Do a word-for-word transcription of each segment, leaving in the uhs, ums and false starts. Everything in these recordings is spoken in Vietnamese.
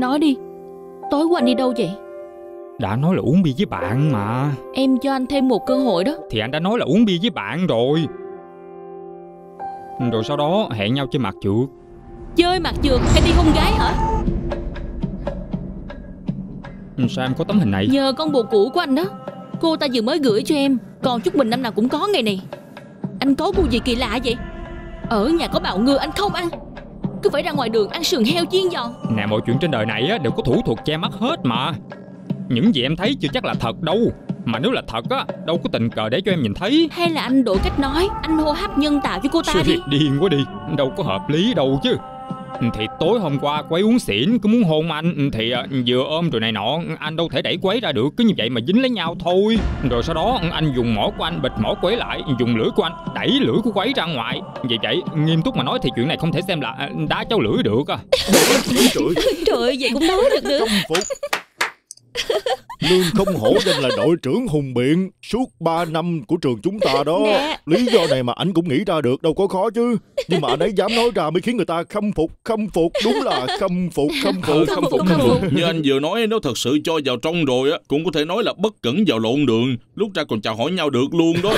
Nói đi, tối qua anh đi đâu vậy? Đã nói là uống bia với bạn mà. Em cho anh thêm một cơ hội đó. Thì anh đã nói là uống bia với bạn rồi. Rồi sau đó hẹn nhau chơi mặt trượt. Chơi mặt trượt hay đi hôn gái hả? Sao em có tấm hình này? Nhờ con bồ cũ của anh đó. Cô ta vừa mới gửi cho em. Còn chúc mừng năm nào cũng có ngày này. Anh có gu gì kỳ lạ vậy? Ở nhà có bào ngư anh không ăn, cứ phải ra ngoài đường ăn sườn heo chiên giòn. Nè, mọi chuyện trên đời này á đều có thủ thuật che mắt hết mà. Những gì em thấy chưa chắc là thật đâu. Mà nếu là thật á, đâu có tình cờ để cho em nhìn thấy. Hay là anh đổi cách nói, anh hô hấp nhân tạo cho cô ta đi. Điên quá đi, đâu có hợp lý đâu chứ. Thì tối hôm qua cô ấy uống xỉn, cứ muốn hôn anh thì vừa ôm rồi này nọ, anh đâu thể đẩy cô ấy ra được. Cứ như vậy mà dính lấy nhau thôi. Rồi sau đó anh dùng mỏ của anh bịt mỏ cô ấy lại, dùng lưỡi của anh đẩy lưỡi của cô ấy ra ngoài. Vì vậy nghiêm túc mà nói thì chuyện này không thể xem là đá cháo lưỡi được à. Trời ơi, vậy cũng nói được nữa. Khâm phục. Lương không hổ danh là đội trưởng hùng biện suốt ba năm của trường chúng ta đó. Nè. Lý do này mà anh cũng nghĩ ra được, đâu có khó chứ. Nhưng mà anh ấy dám nói ra mới khiến người ta khâm phục. Khâm phục, đúng là khâm phục. Khâm phục, khâm phục, khâm phục. Như anh vừa nói, nếu thật sự cho vào trong rồi á, cũng có thể nói là bất cẩn vào lộn đường. Lúc ra còn chào hỏi nhau được luôn đó.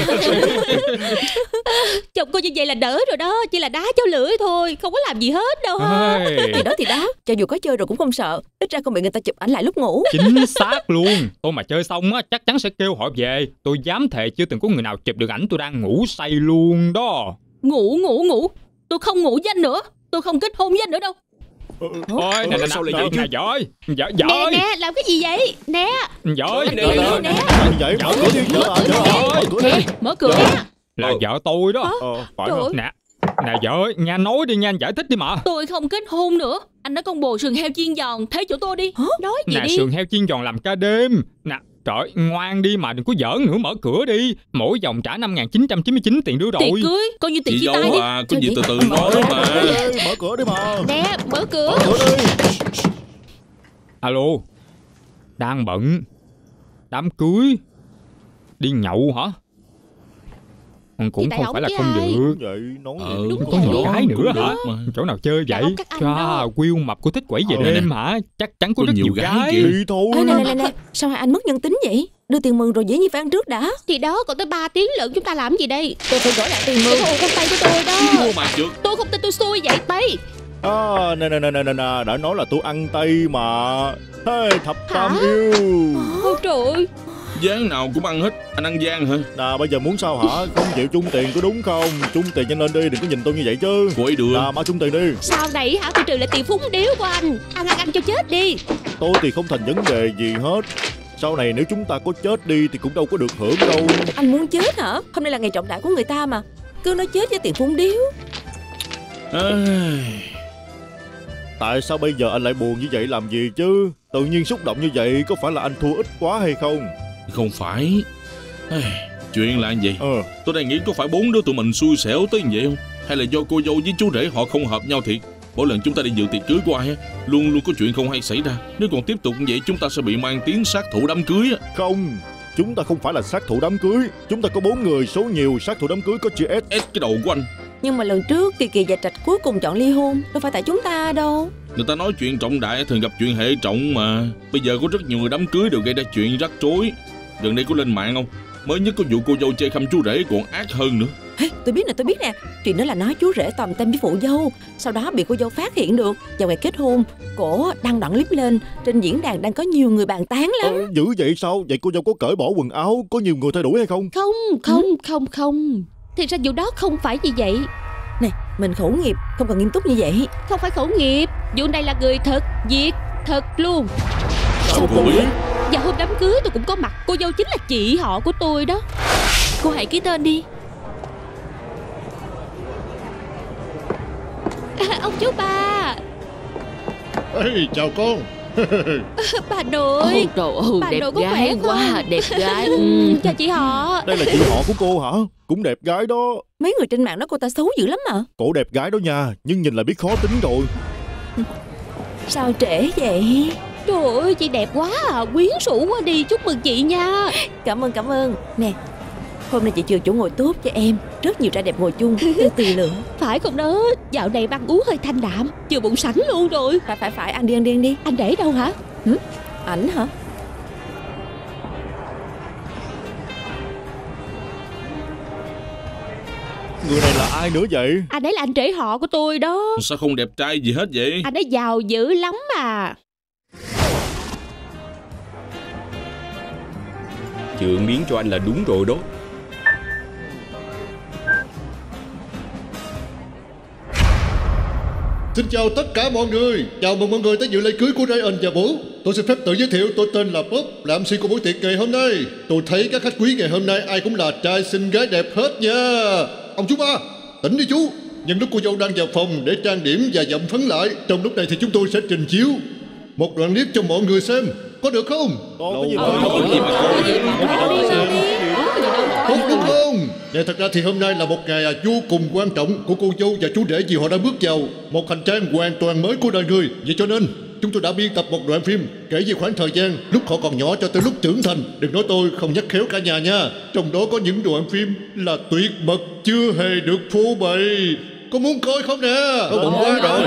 Chồng cô như vậy là đỡ rồi đó. Chỉ là đá cháo lưỡi thôi, không có làm gì hết đâu ha. Hey. Thì đó thì đó, cho dù có chơi rồi cũng không sợ. Ít ra không bị người ta chụp ảnh lại lúc ngủ. Chính xác luôn. Tôi mà chơi xong á chắc chắn sẽ kêu họ về. Tôi dám thề chưa từng có người nào chụp được ảnh tôi đang ngủ say luôn đó. Ngủ ngủ ngủ Tôi không ngủ với anh nữa. Tôi không kết hôn với anh nữa đâu. Ôi nè nè sao lại nè vậy chứ? nè giỏi giỏi Nè giỏi nè, làm cái gì vậy? Nè. giỏi Nè, nè, nè. Vậy mở cửa đi, vợ à, vợ à, mở cửa đi. Nè, mở cửa. là vợ tôi đó. Ờ, phải Trời không? ơi. Nè nè vợ ơi, nghe nói đi nha, anh giải thích đi mà. Tôi không kết hôn nữa. Anh nói con bồ sườn heo chiên giòn thế chỗ tôi đi. Nói gì Nè đi. sườn heo chiên giòn làm ca đêm. Nè trời, ngoan đi mà đừng có giỡn nữa, mở cửa đi. Mỗi vòng trả năm nghìn chín trăm chín mươi chín tiền đưa rồi. Tiệc cưới coi như tiệc Chị chia tay dâu đi. à, có gì Trời từ từ đi. nói mà. Ê, mở cửa đi mà. Nè, mở cửa. Mở cửa đi. Alo, đang bận. Đám cưới đi nhậu hả? Cũng Thì tại không ổng phải là với không ai? được. Vậy nói Ờ, gì? đúng Có vậy. nhiều gái nữa cũng hả? được mà. Chỗ nào chơi Dạ, vậy? không, các anh Chà, đó. Will mập cô thích quẩy về Ờ, đêm nè. hả? Chắc chắn có Có rất nhiều nhiều gái gái. kìa. Đi thôi. Ê, nè nè nè nè, sao hai anh mất nhân tính vậy? Đưa tiền mừng rồi dễ như phải ăn trước đã. Thì đó, còn tới ba tiếng lận, chúng ta làm gì đây? Tôi phải gửi lại tiền Cái mừng. thằng con tay của tôi đó. Mua mà trượt. Tôi không tin tôi xui vậy tay. À, nè nè nè nè nè nè, đã nói là tôi ăn tây mà. Hey, thập tam Hả? yêu. Ôi trời ơi. Gián nào cũng ăn hết. Anh ăn gian hả? Nè bây giờ muốn sao hả? Không chịu chung tiền có đúng không? Chung tiền nhanh lên đi, đừng có nhìn tôi như vậy chứ. Cô ấy đưa. Nè mau chung tiền đi. Sau này hả, tôi trừ lại tiền phúng điếu của anh. Ăn ăn ăn cho chết đi. Tôi thì không thành vấn đề gì hết. Sau này nếu chúng ta có chết đi thì cũng đâu có được hưởng đâu. Anh muốn chết hả? Hôm nay là ngày trọng đại của người ta mà. Cứ nói chết với tiền phúng điếu. Ai... Tại sao bây giờ anh lại buồn như vậy làm gì chứ? Tự nhiên xúc động như vậy có phải là anh thua ít quá hay không? Không phải. Ai... Chuyện là vậy. Ờ. Tôi đang nghĩ có phải bốn đứa tụi mình xui xẻo tới như vậy không? Hay là do cô dâu với chú rể họ không hợp nhau thiệt? Mỗi lần chúng ta đi dự tiệc cưới của ai á, luôn luôn có chuyện không hay xảy ra. Nếu còn tiếp tục như vậy chúng ta sẽ bị mang tiếng sát thủ đám cưới á. Không, chúng ta không phải là sát thủ đám cưới. Chúng ta có bốn người, số nhiều, sát thủ đám cưới có chữ S. S cái đầu của anh. Nhưng mà lần trước Kỳ Kỳ và Trạch cuối cùng chọn ly hôn. Đâu phải tại chúng ta đâu. Người ta nói chuyện trọng đại thường gặp chuyện hệ trọng mà. Bây giờ có rất nhiều người đám cưới đều gây ra chuyện rắc rối. Gần đây có lên mạng không? Mới nhất có vụ cô dâu chê khăm chú rể còn ác hơn nữa. Hey, tôi biết nè, tôi biết nè. Chuyện đó là nói chú rể tòm tem với phụ dâu. Sau đó bị cô dâu phát hiện được. Vào ngày kết hôn, cổ đăng đoạn clip lên. Trên diễn đàn đang có nhiều người bàn tán lắm. Ờ, dữ vậy sao? Vậy cô dâu có cởi bỏ quần áo, có nhiều người thay đổi hay không? Không, không, không, không. Thì ra vụ đó không phải như vậy. Nè, mình khẩu nghiệp, không cần nghiêm túc như vậy. Không phải khẩu nghiệp. Vụ này là người thật, việc thật luôn. Sao cô biết? Và hôm đám cưới tôi cũng có mặt. Cô dâu chính là chị họ của tôi đó. Cô hãy ký tên đi. À, ông chú ba. Ê, chào con. Bà nội. Ôi trời ơi, Bà đẹp nội có gái khỏe không? quá, đẹp gái. Ừ, chào chị họ. Đây là chị họ của cô hả? Cũng đẹp gái đó. Mấy người trên mạng nói cô ta xấu dữ lắm mà. Cổ đẹp gái đó nha, nhưng nhìn là biết khó tính rồi. Sao trễ vậy? Trời ơi, chị đẹp quá à, quyến rũ quá đi. Chúc mừng chị nha. Cảm ơn, cảm ơn. Nè, Hôm nay chị chừa chỗ ngồi tốt cho em. Rất nhiều trai đẹp ngồi chung, từ từ lựa. Phải không đó, dạo này ăn uống hơi thanh đạm, chưa bụng sẵn luôn rồi. Phải phải phải, ăn đi ăn đi ăn đi. Anh để đâu hả? Hử? Ảnh hả? Người này là ai nữa vậy? Anh ấy là anh rể họ của tôi đó. Sao không đẹp trai gì hết vậy? Anh ấy giàu dữ lắm à. Chượng miếng cho anh là đúng rồi đó. Xin chào tất cả mọi người. Chào mừng mọi người tới dự lễ cưới của Ryan và Vũ. Tôi xin phép tự giới thiệu, tôi tên là Bob, là em xê của buổi tiệc ngày hôm nay. Tôi thấy các khách quý ngày hôm nay ai cũng là trai xinh gái đẹp hết nha. Ông chú ba, tỉnh đi chú. Nhân lúc cô dâu đang vào phòng để trang điểm và dặm phấn lại, trong lúc này thì chúng tôi sẽ trình chiếu một đoạn clip cho mọi người xem. Có được không? Có cái gì mà Có gì mà có gì Tốt đúng không? Để thật ra thì hôm nay là một ngày vô cùng quan trọng của cô dâu và chú rể, vì họ đã bước vào một hành trang hoàn toàn mới của đời người. Vậy cho nên chúng tôi đã biên tập một đoạn phim kể về khoảng thời gian lúc họ còn nhỏ cho tới lúc trưởng thành. Đừng nói tôi không nhắc khéo cả nhà nha. Trong đó có những đoạn phim là tuyệt mật, chưa hề được phô bày. Có muốn coi không nè? Có bụng quá rồi.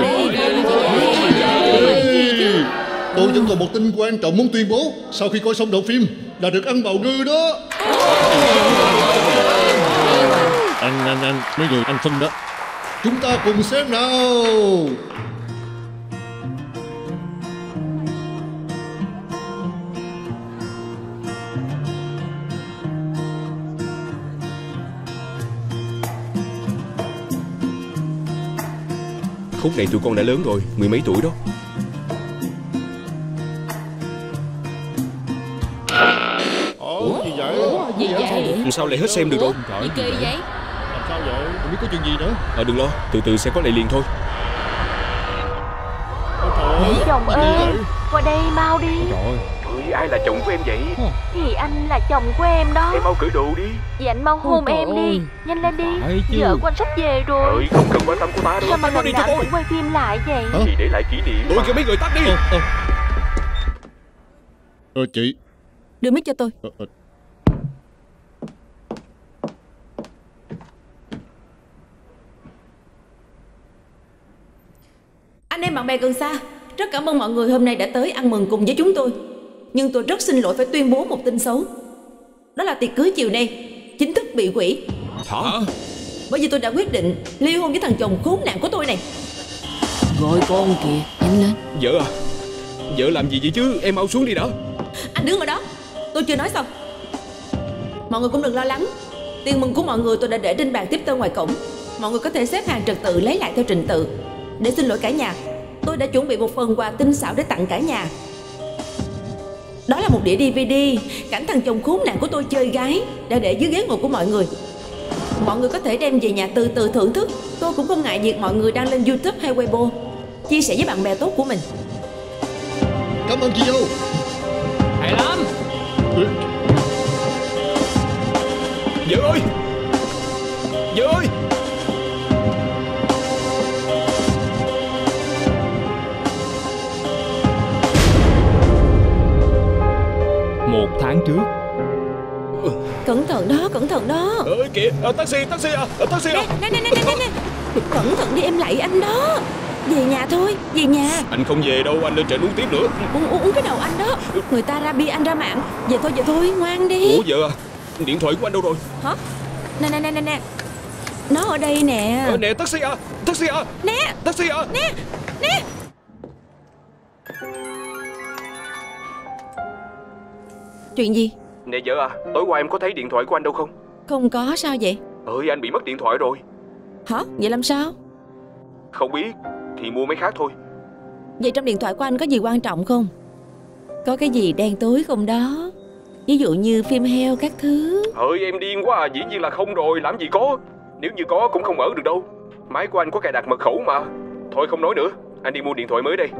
Tôi vẫn còn một tin quan trọng muốn tuyên bố. Sau khi coi xong đoạn phim là được ăn bào ngư đó. Anh, anh, anh, mấy người anh phân đó. Chúng ta cùng xem nào. Khúc này tụi con đã lớn rồi, mười mấy tuổi đó. Ủa, gì vậy? Ủa, gì vậy? Sao lại hết xem được rồi? Gì kỳ vậy? Làm sao vậy? Không biết có chuyện gì nữa. Ờ đừng lo, từ từ sẽ có lại liền thôi. Ôi trời ơi, Chồng gì ơi, vậy? qua đây mau đi. Trời ơi, ai là chồng của em vậy? Thì anh là chồng của em đó. Em mau cởi đồ đi. Vậy anh mau hôn Ôi, em trời đi. ơi. Nhanh lên đi. Phải chứ. Vợ của anh sắp về rồi. Ơi, không cần quan tâm của ta đâu. Sao mà Nó đi lần cho nào tôi. cũng quay phim lại vậy? Hả? Thì để lại kỷ niệm. Tôi kêu mấy người tắt đi. Ờ, ờ. Ờ, chị. Đưa mic cho tôi. Ờ, ờ. Anh em bạn bè gần xa, rất cảm ơn mọi người hôm nay đã tới ăn mừng cùng với chúng tôi. Nhưng tôi rất xin lỗi phải tuyên bố một tin xấu. Đó là tiệc cưới chiều nay chính thức bị hủy. Hả? Bởi vì tôi đã quyết định ly hôn với thằng chồng khốn nạn của tôi này. Gọi con kìa, nhanh lên. Vợ à? Vợ làm gì vậy chứ? Em mau xuống đi đã. Anh đứng ở đó, tôi chưa nói xong. Mọi người cũng đừng lo lắng. Tiền mừng của mọi người tôi đã để trên bàn tiếp tân ngoài cổng. Mọi người có thể xếp hàng trật tự lấy lại theo trình tự. Để xin lỗi cả nhà, tôi đã chuẩn bị một phần quà tinh xảo để tặng cả nhà. Đó là một đĩa đê vê đê cảnh thằng chồng khốn nạn của tôi chơi gái đã để dưới ghế ngồi của mọi người. Mọi người có thể đem về nhà từ từ thưởng thức. Tôi cũng không ngại việc mọi người đăng lên YouTube hay Weibo, chia sẻ với bạn bè tốt của mình. Cảm ơn chị dâu. Hay lắm. Vợ ơi! Vợ ơi! Một tháng trước. Cẩn thận đó, cẩn thận đó. Ơi kìa, à, taxi, taxi à, à, taxi à. Nè, nè, nè, nè, nè, nè. Cẩn thận đi, em lạy anh đó. Về nhà thôi, về nhà. Anh không về đâu, anh lên trển uống tiếp nữa. Uống, uống, uống cái đầu anh đó. Người ta ra bia anh ra mạng. Về thôi, về thôi, ngoan đi. Ủa vợ à, điện thoại của anh đâu rồi? Hả? Nè, nè, nè, nè, nè. Nó ở đây nè. À, nè taxi à, taxi à. Nè, Taxi à. nè, nè. Chuyện gì? Nè vợ à, tối qua em có thấy điện thoại của anh đâu không? Không có, sao vậy? Ơi anh bị mất điện thoại rồi. Hả? Vậy làm sao? Không biết, thì mua mấy khác thôi. Vậy trong điện thoại của anh có gì quan trọng không? Có cái gì đen tối không đó? Ví dụ như phim heo các thứ. Ơi em điên quá à, dĩ nhiên là không rồi, làm gì có. Nếu như có cũng không mở được đâu. Máy của anh có cài đặt mật khẩu mà. Thôi không nói nữa, anh đi mua điện thoại mới đây.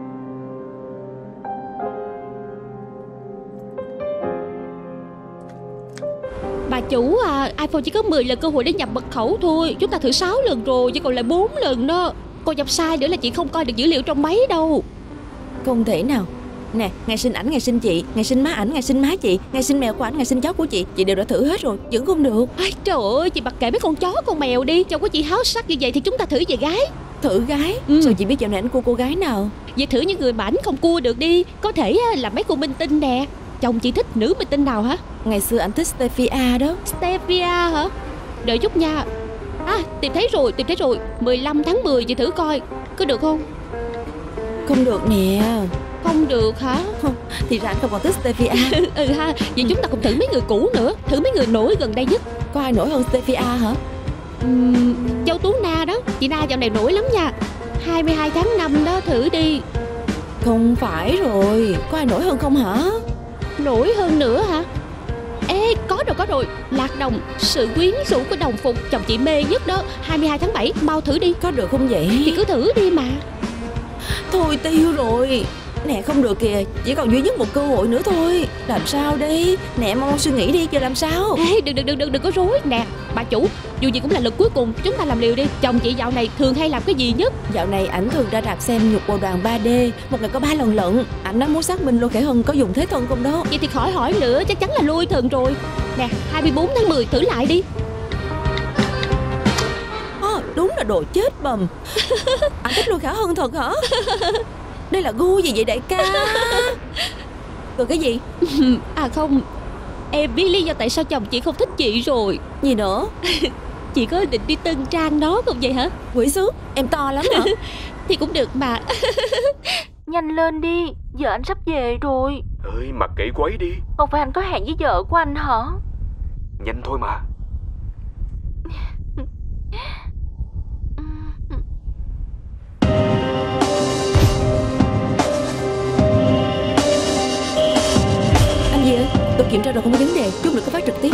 Bà chủ à, iPhone chỉ có mười lần cơ hội để nhập mật khẩu thôi. Chúng ta thử sáu lần rồi, chỉ còn lại bốn lần đó. Còn nhập sai nữa là chị không coi được dữ liệu trong máy đâu. Không thể nào. Nè, ngày sinh ảnh, ngày sinh chị, ngày sinh má ảnh, ngày sinh má chị, ngày sinh mèo của ảnh, ngày sinh chó của chị, chị đều đã thử hết rồi, vẫn không được. Ai trời ơi, chị mặc kệ mấy con chó con mèo đi. Chồng của chị háo sắc như vậy thì chúng ta thử về gái. Thử gái? Ừ. Sao chị biết dạo này ảnh cua cô gái nào? Vậy thử những người mà ảnh không cua được đi. Có thể là mấy cô minh tinh nè. Chồng chị thích nữ minh tinh nào hả? Ngày xưa ảnh thích Stefia đó. Stevia hả? Đợi chút nha. À, tìm thấy rồi, tìm thấy rồi. mười lăm tháng mười chị thử coi. Có được không? Không được nè. Không được hả? Thì ra anh không còn thích Stefia. Ừ ha, vậy chúng ta cùng thử mấy người cũ nữa. Thử mấy người nổi gần đây nhất. Có ai nổi hơn Stefia hả? uhm, Châu Tú Na đó. Chị Na dạo này nổi lắm nha. hai mươi hai tháng năm đó, thử đi. Không phải rồi. Có ai nổi hơn không hả? Nổi hơn nữa hả? Ê, có rồi, có rồi. Lạc Đồng, sự quyến rũ của đồng phục chồng chị mê nhất đó. hai mươi hai tháng bảy, mau thử đi. Có được không vậy? Thì cứ thử đi mà. Thôi tiêu rồi. Nè không được kìa, chỉ còn duy nhất một cơ hội nữa thôi. Làm sao đi? Nè mau suy nghĩ đi, giờ làm sao? Ê, đừng đừng đừng đừng đừng có rối. Nè, bà chủ, dù gì cũng là lần cuối cùng, chúng ta làm liều đi. Chồng chị dạo này thường hay làm cái gì nhất? Dạo này ảnh thường ra rạp xem Nhục Bồ Đoàn ba D, một ngày có ba lần lận. Ảnh đã muốn xác minh Lô Khải Hân có dùng thế thân không đó. Vậy thì khỏi hỏi nữa, chắc chắn là lui thần rồi. Nè, hai mươi bốn tháng mười thử lại đi. À, đúng là đồ chết bầm. Ảnh thích Lô Khải Hân thật hả? Đây là gu gì vậy đại ca? Rồi cái gì? À không, em biết lý do tại sao chồng chị không thích chị rồi. Gì nữa? Chị có định đi Tân Trang đó không vậy hả? Quỷ sứ, em to lắm hả? Thì cũng được mà. Nhanh lên đi, vợ anh sắp về rồi. Ơi mặc kệ quấy đi. Không phải anh có hẹn với vợ của anh hả? Nhanh thôi mà. Anh gì ơi, tôi kiểm tra rồi không có vấn đề. Chút nữa có phát trực tiếp.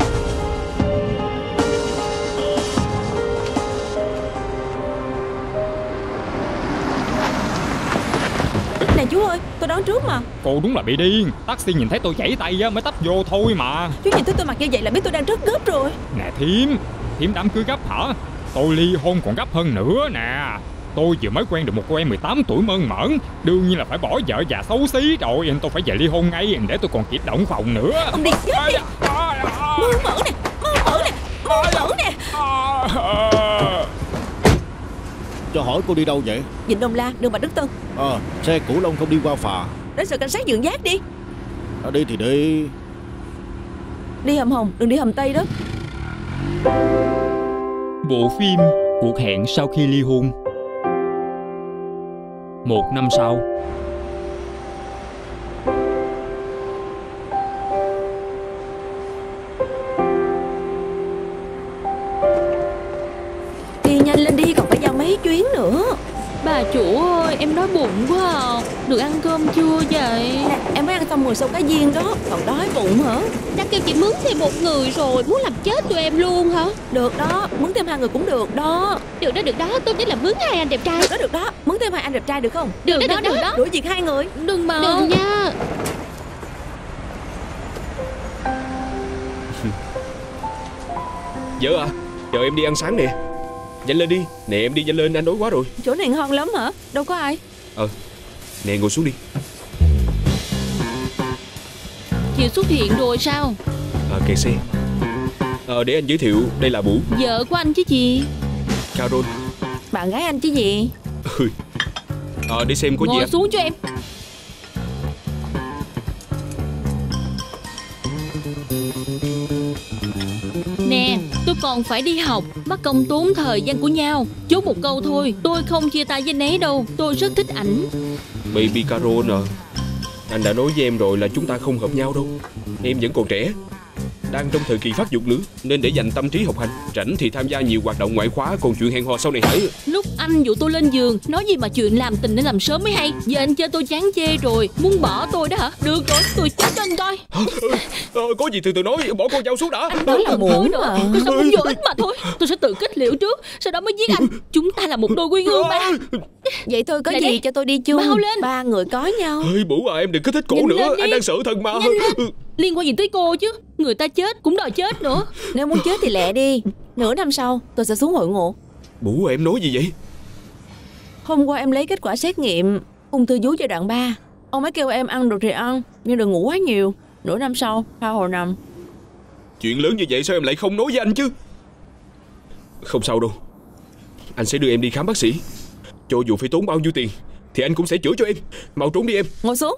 Này chú ơi, tôi đón trước mà. Cô đúng là bị điên. Taxi nhìn thấy tôi chảy tay á mới tấp vô thôi mà. Chú nhìn thấy tôi mặc như vậy là biết tôi đang rất gấp rồi. Nè thím, thím đám cưới gấp hả? Tôi ly hôn còn gấp hơn nữa nè. Tôi vừa mới quen được một cô em mười tám tuổi mơn mởn. Đương nhiên là phải bỏ vợ già xấu xí rồi. Tôi phải về ly hôn ngay để tôi còn kịp động phòng nữa. Ông đi chết đi. Mơn mởn nè, mơn mởn nè, mơn mởn nè. Cho hỏi cô đi đâu vậy? Vịnh Đông La, đường Bạch Đức Tân. À, xe Cửu Long không đi qua phà. Đến sở cảnh sát Dượng Giác đi. À, đi thì đi. Đi hầm Hồng, đừng đi hầm Tây đó. Bộ phim Cuộc hẹn sau khi ly hôn. Một năm sau. Đi nhanh lên đi, còn phải giao mấy chuyến nữa. Bà chủ ơi, em đói bụng quá à. Được ăn cơm chưa vậy? Nè, em mới ăn xong mùi sâu cá viên đó. Còn đói bụng hả? Đã kêu chị mướn thêm một người rồi. Muốn làm chết tụi em luôn hả? Được đó, mướn thêm hai người cũng được đó. Được đó, được đó, tốt nhất là mướn hai anh đẹp trai. Được đó, được đó, mướn thêm hai anh đẹp trai được không? Được, được đó, được đó. Đuổi việc hai người. Đừng mà. Đừng nha. Vợ à, chờ em đi ăn sáng nè. Nhanh lên đi, nè em đi nhanh lên, anh đói quá rồi. Chỗ này ngon lắm hả? Đâu có ai. Ờ, nè ngồi xuống đi. Chị xuất hiện rồi sao? À, kẹt xe. Ờ, để anh giới thiệu, đây là Bủ. Vợ của anh chứ gì? Carol. Bạn gái anh chứ gì? Ừ. Ờ, để xem có gì Ngồi anh. xuống cho em. Nè, tôi còn phải đi học, mất công tốn thời gian của nhau. Chốt một câu thôi, tôi không chia tay với anh ấy đâu. Tôi rất thích ảnh. Baby Carol à, anh đã nói với em rồi là chúng ta không hợp nhau đâu. Em vẫn còn trẻ, đang trong thời kỳ phát dục nữa, nên để dành tâm trí học hành. Rảnh thì tham gia nhiều hoạt động ngoại khóa, còn chuyện hẹn hò sau này hãy. Lúc anh dụ tôi lên giường, nói gì mà chuyện làm tình nên làm sớm mới hay. Giờ anh chơi tôi chán chê rồi, muốn bỏ tôi đó hả? Được rồi, tôi chết cho anh coi. Ờ, có gì từ từ nói, bỏ con dao xuống đã. Nói là muộn nữa, mà. tôi sống vô ích mà thôi. Tôi sẽ tự kết liễu trước, sau đó mới giết anh. Chúng ta là một đôi quy ngư mà. Vậy thôi có Lại gì đây. cho tôi đi chung. Bao lên. Ba người có nhau. Ơi Bủ à, em đừng kích thích cổ Nhanh nữa, lên đi. anh đang sợ thần mà. Nhanh lên. Liên quan gì tới cô chứ? Người ta chết cũng đòi chết nữa. Nếu muốn chết thì lẹ đi. Nửa năm sau tôi sẽ xuống hội ngộ. Bủ à, em nói gì vậy? Hôm qua em lấy kết quả xét nghiệm ung thư vú giai đoạn ba. Ông ấy kêu em ăn được thì ăn, nhưng đừng ngủ quá nhiều. Nửa năm sau tha hồ nằm. Chuyện lớn như vậy sao em lại không nói với anh chứ? Không sao đâu, anh sẽ đưa em đi khám bác sĩ. Cho dù phải tốn bao nhiêu tiền thì anh cũng sẽ chữa cho em. Mau trốn đi em. Ngồi xuống.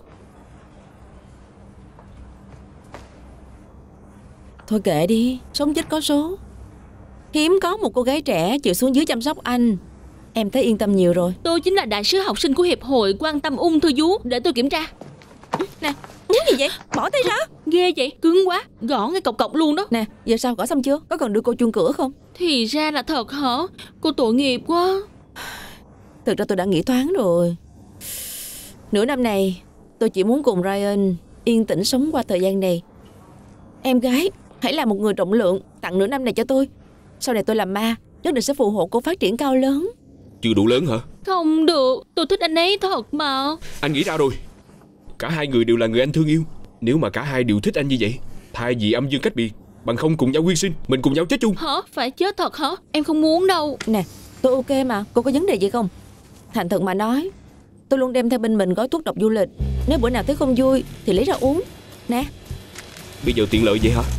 Thôi kệ đi, sống chết có số. Hiếm có một cô gái trẻ chịu xuống dưới chăm sóc anh. Em thấy yên tâm nhiều rồi. Tôi chính là đại sứ học sinh của Hiệp hội quan tâm ung thư vú. Để tôi kiểm tra. Nè, muốn gì vậy? Bỏ tay ra. Ghê vậy, cứng quá. Gõ ngay cọc cọc luôn đó. Nè, giờ sao, gõ xong chưa? Có cần đưa cô chuông cửa không? Thì ra là thật hả? Cô tội nghiệp quá. Thực ra tôi đã nghĩ thoáng rồi. Nửa năm này tôi chỉ muốn cùng Ryan yên tĩnh sống qua thời gian này. Em gái, hãy là một người rộng lượng, tặng nửa năm này cho tôi. Sau này tôi làm ma, nhất định sẽ phù hộ cô phát triển cao lớn. Chưa đủ lớn hả? Không được, tôi thích anh ấy thật mà. Anh nghĩ ra rồi. Cả hai người đều là người anh thương yêu. Nếu mà cả hai đều thích anh như vậy, thay vì âm dương cách biệt, bằng không cùng nhau quyên sinh, mình cùng nhau chết chung. Hả? Phải chết thật hả? Em không muốn đâu. Nè, tôi ok mà, cô có vấn đề gì không? Thành thật mà nói, tôi luôn đem theo bên mình gói thuốc độc du lịch. Nếu bữa nào thấy không vui thì lấy ra uống. Nè. Bây giờ tiện lợi vậy hả?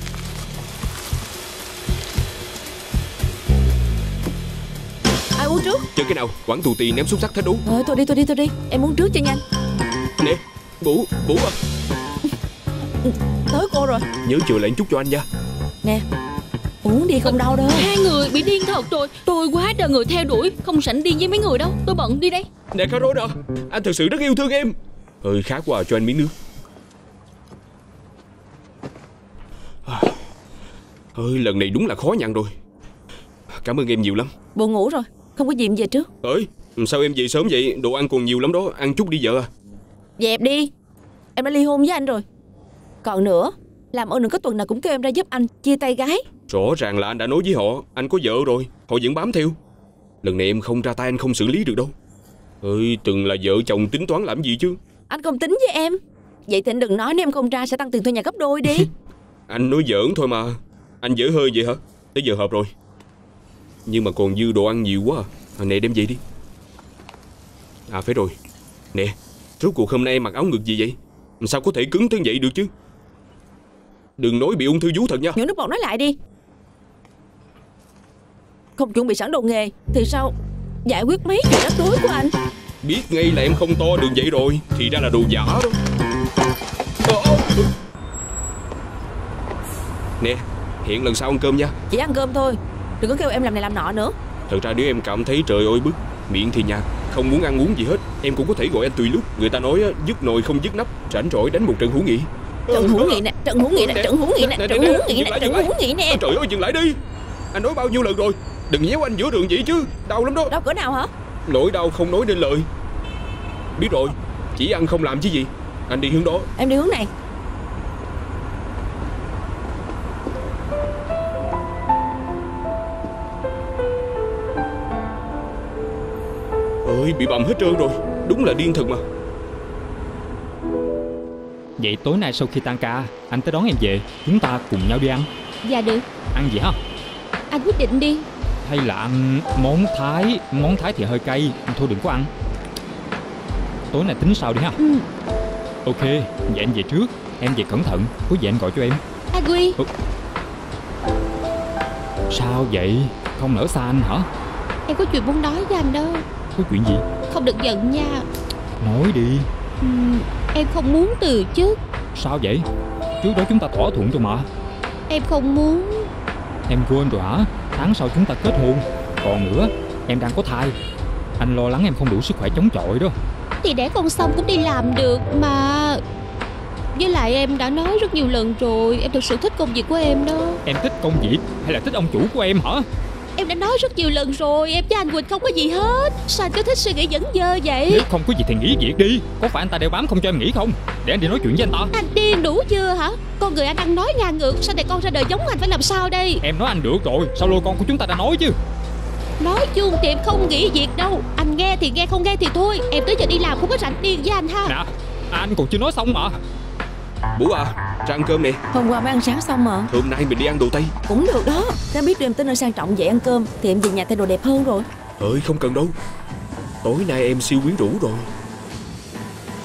Ai uống trước? Chơi cái nào? Quảng tù tì ném xúc sắc thách đố. Ờ, tôi đi, tôi đi, tôi đi. Em uống trước cho nhanh. Nè, Bủ, Bủ à. Tới cô rồi. Nhớ chờ lại chút cho anh nha. Nè, uống đi không đau đâu. Hai người bị điên thật rồi. Tôi quá trời người theo đuổi, không rảnh đi với mấy người đâu. Tôi bận đi đây. Nè Carol à, anh thật sự rất yêu thương em. Hơi khá quá, cho anh miếng nước. Ơi, lần này đúng là khó nhằn rồi. Cảm ơn em nhiều lắm. Buồn ngủ rồi, không có gì em về trước. Ơi, sao em về sớm vậy? Đồ ăn còn nhiều lắm đó, ăn chút đi vợ à. Dẹp đi, em đã ly hôn với anh rồi. Còn nữa, làm ơn đừng có tuần nào cũng kêu em ra giúp anh chia tay gái. Rõ ràng là anh đã nói với họ anh có vợ rồi, họ vẫn bám theo. Lần này em không ra tay anh không xử lý được đâu. Ơi, từng là vợ chồng tính toán làm gì chứ. Anh không tính với em. Vậy thì anh đừng nói nếu em không ra sẽ tăng tiền thuê nhà gấp đôi đi. Anh nói giỡn thôi mà. Anh dở hơi vậy hả? Tới giờ họp rồi. Nhưng mà còn dư đồ ăn nhiều quá à. À, nè đem về đi. À phải rồi. Nè, rốt cuộc hôm nay em mặc áo ngực gì vậy? Sao có thể cứng tới vậy được chứ? Đừng nói bị ung thư vú thật nha. Những nước bọt nói lại đi. Không chuẩn bị sẵn đồ nghề thì sao giải quyết mấy chuyện rắc rối của anh? Biết ngay là em không to đường vậy rồi. Thì ra là đồ giả đó. Nè, hẹn lần sau ăn cơm nha. Chỉ ăn cơm thôi, đừng có kêu em làm này làm nọ nữa. Thật ra nếu em cảm thấy trời ơi bức, miệng thì nhạt, không muốn ăn uống gì hết, em cũng có thể gọi anh tùy lúc. Người ta nói dứt nồi không dứt nắp, rảnh rỗi đánh một trận hữu nghị. Trận hữu nghị nè, trận hữu nghị nè, trận hữu nghị nè, trận hữu nghị nè, trận hữu nghị nè. Trời ơi dừng lại đi. Anh nói bao nhiêu lần rồi, đừng nhéo anh giữa đường vậy chứ, đau lắm đó. Đau cỡ nào hả? Nỗi đau không nói nên lời. Biết rồi, chỉ ăn không làm chứ gì. Anh đi hướng đó. Em đi hướng này. Ơi bị bầm hết trơn rồi. Đúng là điên thật mà. Vậy tối nay sau khi tan ca, anh tới đón em về, chúng ta cùng nhau đi ăn. Dạ được. Ăn gì hả? Anh quyết định đi. Hay là ăn món Thái? Món Thái thì hơi cay, thôi đừng có ăn. Tối nay tính sau đi ha. Ừ. Ok, vậy anh về trước. Em về cẩn thận, có gì anh gọi cho em. Anh Quy. Ừ. Sao vậy? Không nỡ xa anh hả? Em có chuyện muốn nói với anh đó. Có chuyện gì? Không được giận nha. Nói đi. ừ, Em không muốn từ chức. Sao vậy? Trước đó chúng ta thỏa thuận rồi mà. Em không muốn. Em quên rồi hả? Tháng sau chúng ta kết hôn. Còn nữa, em đang có thai. Anh lo lắng em không đủ sức khỏe chống chọi đó. Thì đẻ con xong cũng đi làm được mà. Với lại em đã nói rất nhiều lần rồi, em thực sự thích công việc của em đó. Em thích công việc hay là thích ông chủ của em hả? Em đã nói rất nhiều lần rồi, em với anh Quỳnh không có gì hết. Sao anh cứ thích suy nghĩ dẫn dơ vậy? Nếu không có gì thì nghỉ việc đi. Có phải anh ta đeo bám không cho em nghỉ không? Để anh đi nói chuyện với anh ta. Anh điên đủ chưa hả? Con người anh đang nói ngang ngược, sau này con ra đời giống anh phải làm sao đây? Em nói anh được rồi, sao lôi con của chúng ta ra nói chứ? Nói chung thì em không nghỉ việc đâu. Anh nghe thì nghe, không nghe thì thôi. Em tới giờ đi làm không có rảnh điên với anh ha. Nè, anh còn chưa nói xong mà. Bố à, ra ăn cơm nè. Hôm qua mới ăn sáng xong mà. Hôm nay mình đi ăn đồ Tây. Cũng được đó. Nếu biết đưa em tới nơi sang trọng vậy ăn cơm thì em về nhà thay đồ đẹp hơn rồi. Ơi không cần đâu. Tối nay em siêu quyến rũ rồi.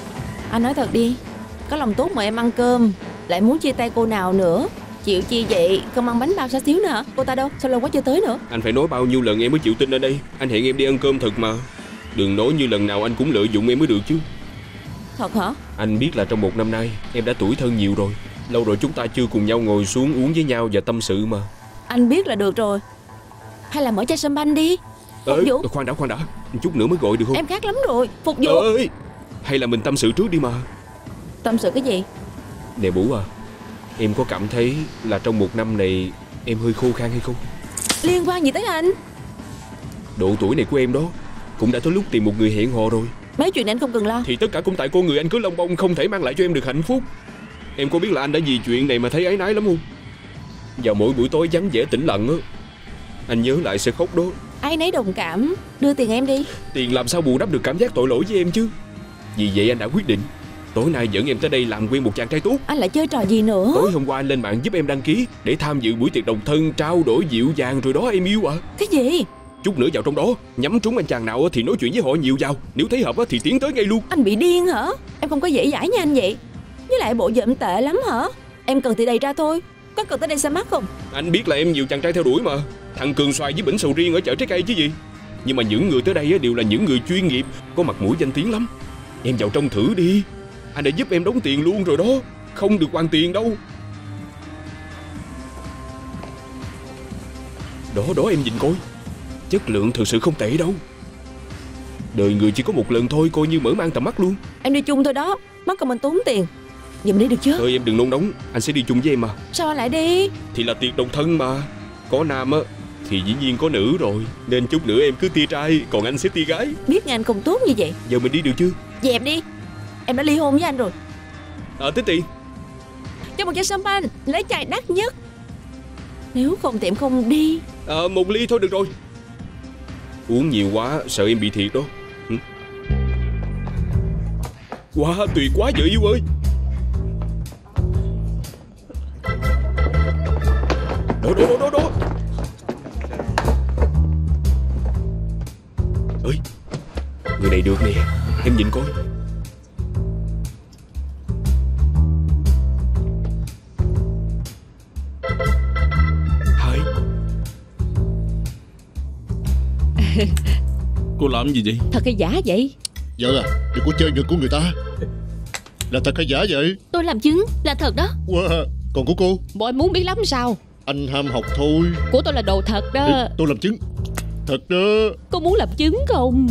Anh nói thật đi, có lòng tốt mời em ăn cơm, lại muốn chia tay cô nào nữa? Chịu chi vậy? Không ăn bánh bao xá xíu nữa hả? Cô ta đâu? Sao lâu quá chưa tới nữa? Anh phải nói bao nhiêu lần em mới chịu tin ở đây. Anh hẹn em đi ăn cơm thật mà. Đừng nói như lần nào anh cũng lợi dụng em mới được chứ. Thật hả? Anh biết là trong một năm nay em đã tủi thân nhiều rồi. Lâu rồi chúng ta chưa cùng nhau ngồi xuống uống với nhau và tâm sự mà. Anh biết là được rồi. Hay là mở chai sâm banh đi. Phục Ê, vụ. khoan đã khoan đã, chút nữa mới gọi được không? Em khát lắm rồi. Phục vụ. Ơi, hay là mình tâm sự trước đi mà. Tâm sự cái gì? Nè Bủ à, em có cảm thấy là trong một năm này em hơi khô khan hay không? Liên quan gì tới anh? Độ tuổi này của em đó cũng đã tới lúc tìm một người hẹn hò rồi. Mấy chuyện này anh không cần lo. Thì tất cả cũng tại con người anh cứ lông bông không thể mang lại cho em được hạnh phúc. Em có biết là anh đã vì chuyện này mà thấy áy náy lắm không? Vào mỗi buổi tối vắng vẻ tĩnh lặng á, anh nhớ lại sẽ khóc đó. Ai nấy đồng cảm. Đưa tiền em đi. Tiền làm sao bù đắp được cảm giác tội lỗi với em chứ. Vì vậy anh đã quyết định tối nay dẫn em tới đây làm quen một chàng trai tốt. Anh lại chơi trò gì nữa? Tối hôm qua anh lên mạng giúp em đăng ký để tham dự buổi tiệc đồng thân trao đổi dịu dàng rồi đó em yêu ạ. À. Cái gì? Chút nữa vào trong đó, nhắm trúng anh chàng nào thì nói chuyện với họ nhiều vào. Nếu thấy hợp thì tiến tới ngay luôn. Anh bị điên hả? Em không có dễ dãi như anh vậy. Với lại bộ dợm tệ lắm hả? Em cần thì đầy ra thôi. Có cần tới đây xem mắt không? Anh biết là em nhiều chàng trai theo đuổi mà. Thằng Cường xoài với bỉnh sầu riêng ở chợ trái cây chứ gì. Nhưng mà những người tới đây đều là những người chuyên nghiệp, có mặt mũi danh tiếng lắm. Em vào trong thử đi. Anh đã giúp em đóng tiền luôn rồi đó. Không được hoàn tiền đâu. Đó đó em nhìn coi, chất lượng thực sự không tệ đâu. Đời người chỉ có một lần thôi, coi như mở mang tầm mắt luôn. Em đi chung thôi đó, mất công mình tốn tiền. Giờ mình đi được chứ? Thôi em đừng nôn nóng, anh sẽ đi chung với em mà. Sao anh lại đi? Thì là tiệc đồng thân mà. Có nam á thì dĩ nhiên có nữ rồi. Nên chút nữa em cứ tia trai, còn anh sẽ tia gái. Biết nghe anh không tốt như vậy. Giờ mình đi được chưa? Dẹp đi. Em đã ly hôn với anh rồi. À tích tiền. Cho một chai champagne, lấy chai đắt nhất. Nếu không thì em không đi. À, một ly thôi được rồi. Uống nhiều quá sợ em bị thiệt đó. ừ. Quá tuyệt quá vợ yêu ơi. Đó đó đó đó. Ơi, người này được nè, em nhìn coi. Hai. Cô làm gì vậy? Thật hay giả vậy? Vợ à, đừng có chơi ngực của người ta. Là thật hay giả vậy? Tôi làm chứng là thật đó. Wow. Còn của cô? Bộ em muốn biết lắm sao? Anh ham học thôi. Của tôi là đồ thật đó. Ê, tôi làm chứng. Thật đó. Cô muốn làm chứng không?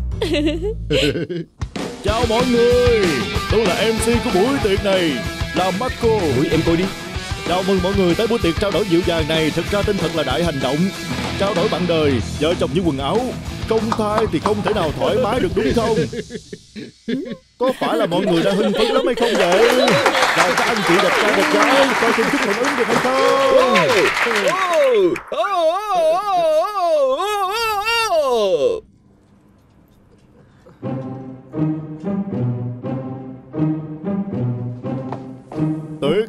Chào mọi người, tôi là em xê của buổi tiệc này, là Marco. Ủa em coi đi. Chào mừng mọi người tới buổi tiệc trao đổi dịu dàng này. Thực ra tinh thần là đại hành động. Trao đổi bạn đời, vợ chồng như quần áo. Công khai thì không thể nào thoải mái được đúng không? Có phải là mọi người đã hưng phấn lắm hay không vậy? Là các anh chị đẹp trai đẹp gái coi thêm chút phản ứng được hay không? Tuyệt.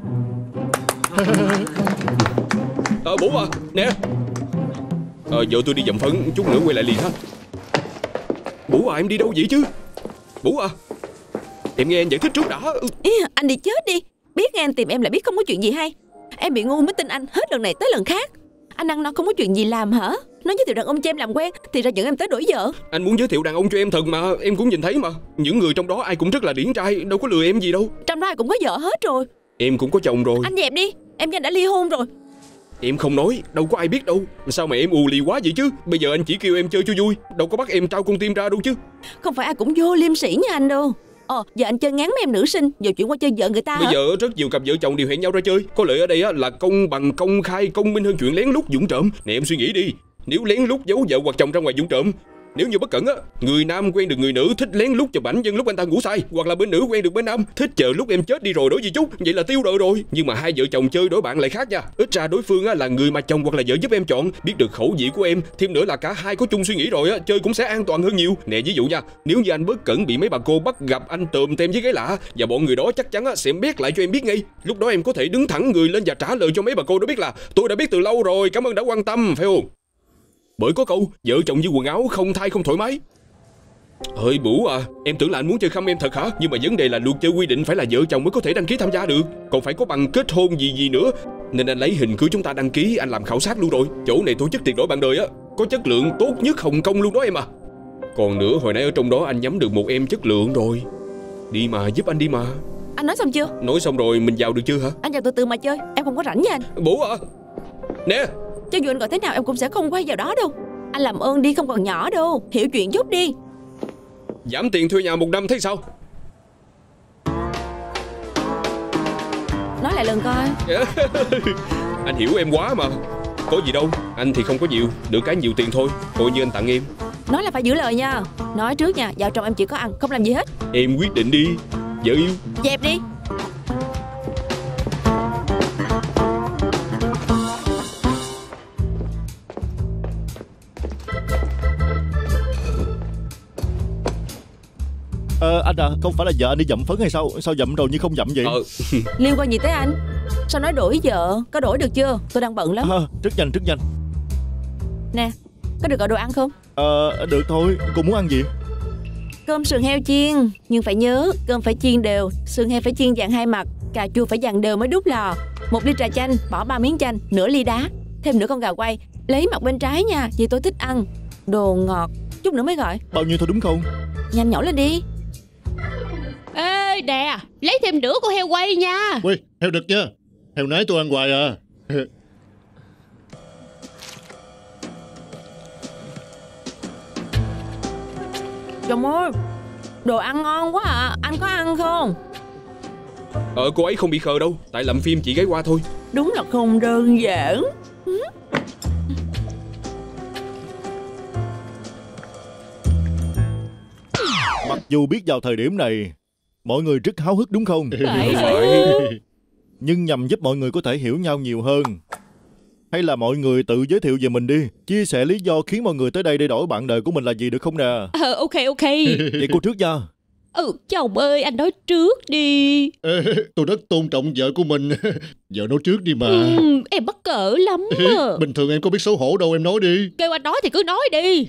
Ờ bố à, nè. Ờ vợ tôi đi dặm phấn, chút nữa quay lại liền ha. Bố à, em đi đâu vậy chứ? Bố à, em nghe anh giải thích trước đã. Ý, anh đi chết đi. Biết nghe anh tìm em lại biết không có chuyện gì hay. Em bị ngu mới tin anh hết lần này tới lần khác. Anh ăn nói không có chuyện gì làm hả? Nói giới thiệu đàn ông cho em làm quen thì ra dẫn em tới đổi vợ. Anh muốn giới thiệu đàn ông cho em thật mà, em cũng nhìn thấy mà. Những người trong đó ai cũng rất là điển trai, đâu có lừa em gì đâu. Trong đó ai cũng có vợ hết rồi. Em cũng có chồng rồi. Anh dẹp đi, em với anh đã ly hôn rồi. Em không nói, đâu có ai biết đâu. Sao mà em ù lì quá vậy chứ? Bây giờ anh chỉ kêu em chơi cho vui, đâu có bắt em trao con tim ra đâu chứ. Không phải ai cũng vô liêm sĩ như anh đâu. Ờ, giờ anh chơi ngán mấy em nữ sinh, giờ chuyển qua chơi vợ người ta Bây hả? giờ rất nhiều cặp vợ chồng đều hẹn nhau ra chơi. Có lợi ở đây á là công bằng, công khai, công minh hơn chuyện lén lút vụng trộm. Nè em suy nghĩ đi, nếu lén lút giấu vợ hoặc chồng ra ngoài vụng trộm, nếu như bất cẩn á, người nam quen được người nữ thích lén lút chụp ảnh nhân lúc anh ta ngủ say, hoặc là bên nữ quen được bên nam thích chờ lúc em chết đi rồi đối gì chút, vậy là tiêu đời rồi. Nhưng mà hai vợ chồng chơi đối bạn lại khác nha. Ít ra đối phương á là người mà chồng hoặc là vợ giúp em chọn, biết được khẩu vị của em, thêm nữa là cả hai có chung suy nghĩ rồi á, chơi cũng sẽ an toàn hơn nhiều. Nè ví dụ nha, nếu như anh bất cẩn bị mấy bà cô bắt gặp anh tườm tem với gái lạ, và bọn người đó chắc chắn á sẽ bét lại cho em biết ngay. Lúc đó em có thể đứng thẳng người lên và trả lời cho mấy bà cô đó biết là tôi đã biết từ lâu rồi, cảm ơn đã quan tâm, phải không? Bởi có câu vợ chồng như quần áo, không thay không thoải mái. Hơi Bủ à, em tưởng là anh muốn chơi khăm em thật hả? Nhưng mà vấn đề là luật chơi quy định phải là vợ chồng mới có thể đăng ký tham gia được, còn phải có bằng kết hôn gì gì nữa. Nên anh lấy hình cưới chúng ta đăng ký, anh làm khảo sát luôn rồi. Chỗ này tổ chức tiệc đổi bạn đời á, có chất lượng tốt nhất Hồng Kông luôn đó em à. Còn nữa, hồi nãy ở trong đó anh nhắm được một em chất lượng rồi. Đi mà, giúp anh đi mà. Anh nói xong chưa? Nói xong rồi, mình vào được chưa hả? Anh vào từ từ mà chơi, em không có rảnh với anh. Bố à, nè. Cho dù anh gọi thế nào em cũng sẽ không quay vào đó đâu. Anh làm ơn đi, không còn nhỏ đâu. Hiểu chuyện chút đi. Giảm tiền thuê nhà một năm thấy sao? Nói lại lần coi. Anh hiểu em quá mà. Có gì đâu, anh thì không có nhiều, được cái nhiều tiền thôi, coi như anh tặng em. Nói là phải giữ lời nha. Nói trước nha, vào trong em chỉ có ăn, không làm gì hết. Em quyết định đi, vợ yêu. Dẹp đi. Ờ anh à, không phải là vợ anh đi dặm phấn hay sao? Sao dặm rồi nhưng không dặm vậy? Ờ. Liên quan gì tới anh? Sao nói đổi vợ? Có đổi được chưa? Tôi đang bận lắm. À, rất nhanh rất nhanh. Nè, có được gọi đồ ăn không? Ờ được thôi, cô muốn ăn gì? Cơm sườn heo chiên. Nhưng phải nhớ, cơm phải chiên đều. Sườn heo phải chiên dàn hai mặt. Cà chua phải dàn đều mới đút lò. Một ly trà chanh, bỏ ba miếng chanh, nửa ly đá. Thêm nửa con gà quay. Lấy mặt bên trái nha, vì tôi thích ăn. Đồ ngọt, chút nữa mới gọi. Bao nhiêu thôi đúng không? Nhanh nhẩu lên đi. Ê nè, lấy thêm nửa con heo quay nha. Ui, heo đực nha. Heo nái tôi ăn hoài à. Chồng ơi, đồ ăn ngon quá à. Anh có ăn không? Ờ cô ấy không bị khờ đâu, tại làm phim chị gái qua thôi. Đúng là không đơn giản. Mặc dù biết vào thời điểm này mọi người rất háo hức đúng không? Phải. Nhưng nhằm giúp mọi người có thể hiểu nhau nhiều hơn, hay là mọi người tự giới thiệu về mình đi, chia sẻ lý do khiến mọi người tới đây để đổi bạn đời của mình là gì được không nè? Ờ ok ok. Vậy cô trước nha. Ừ chồng ơi, anh nói trước đi. Ê, tôi rất tôn trọng vợ của mình. Vợ nói trước đi mà. Ừ, em mắc cỡ lắm à. Bình thường em có biết xấu hổ đâu, em nói đi. Kêu anh nói thì cứ nói đi.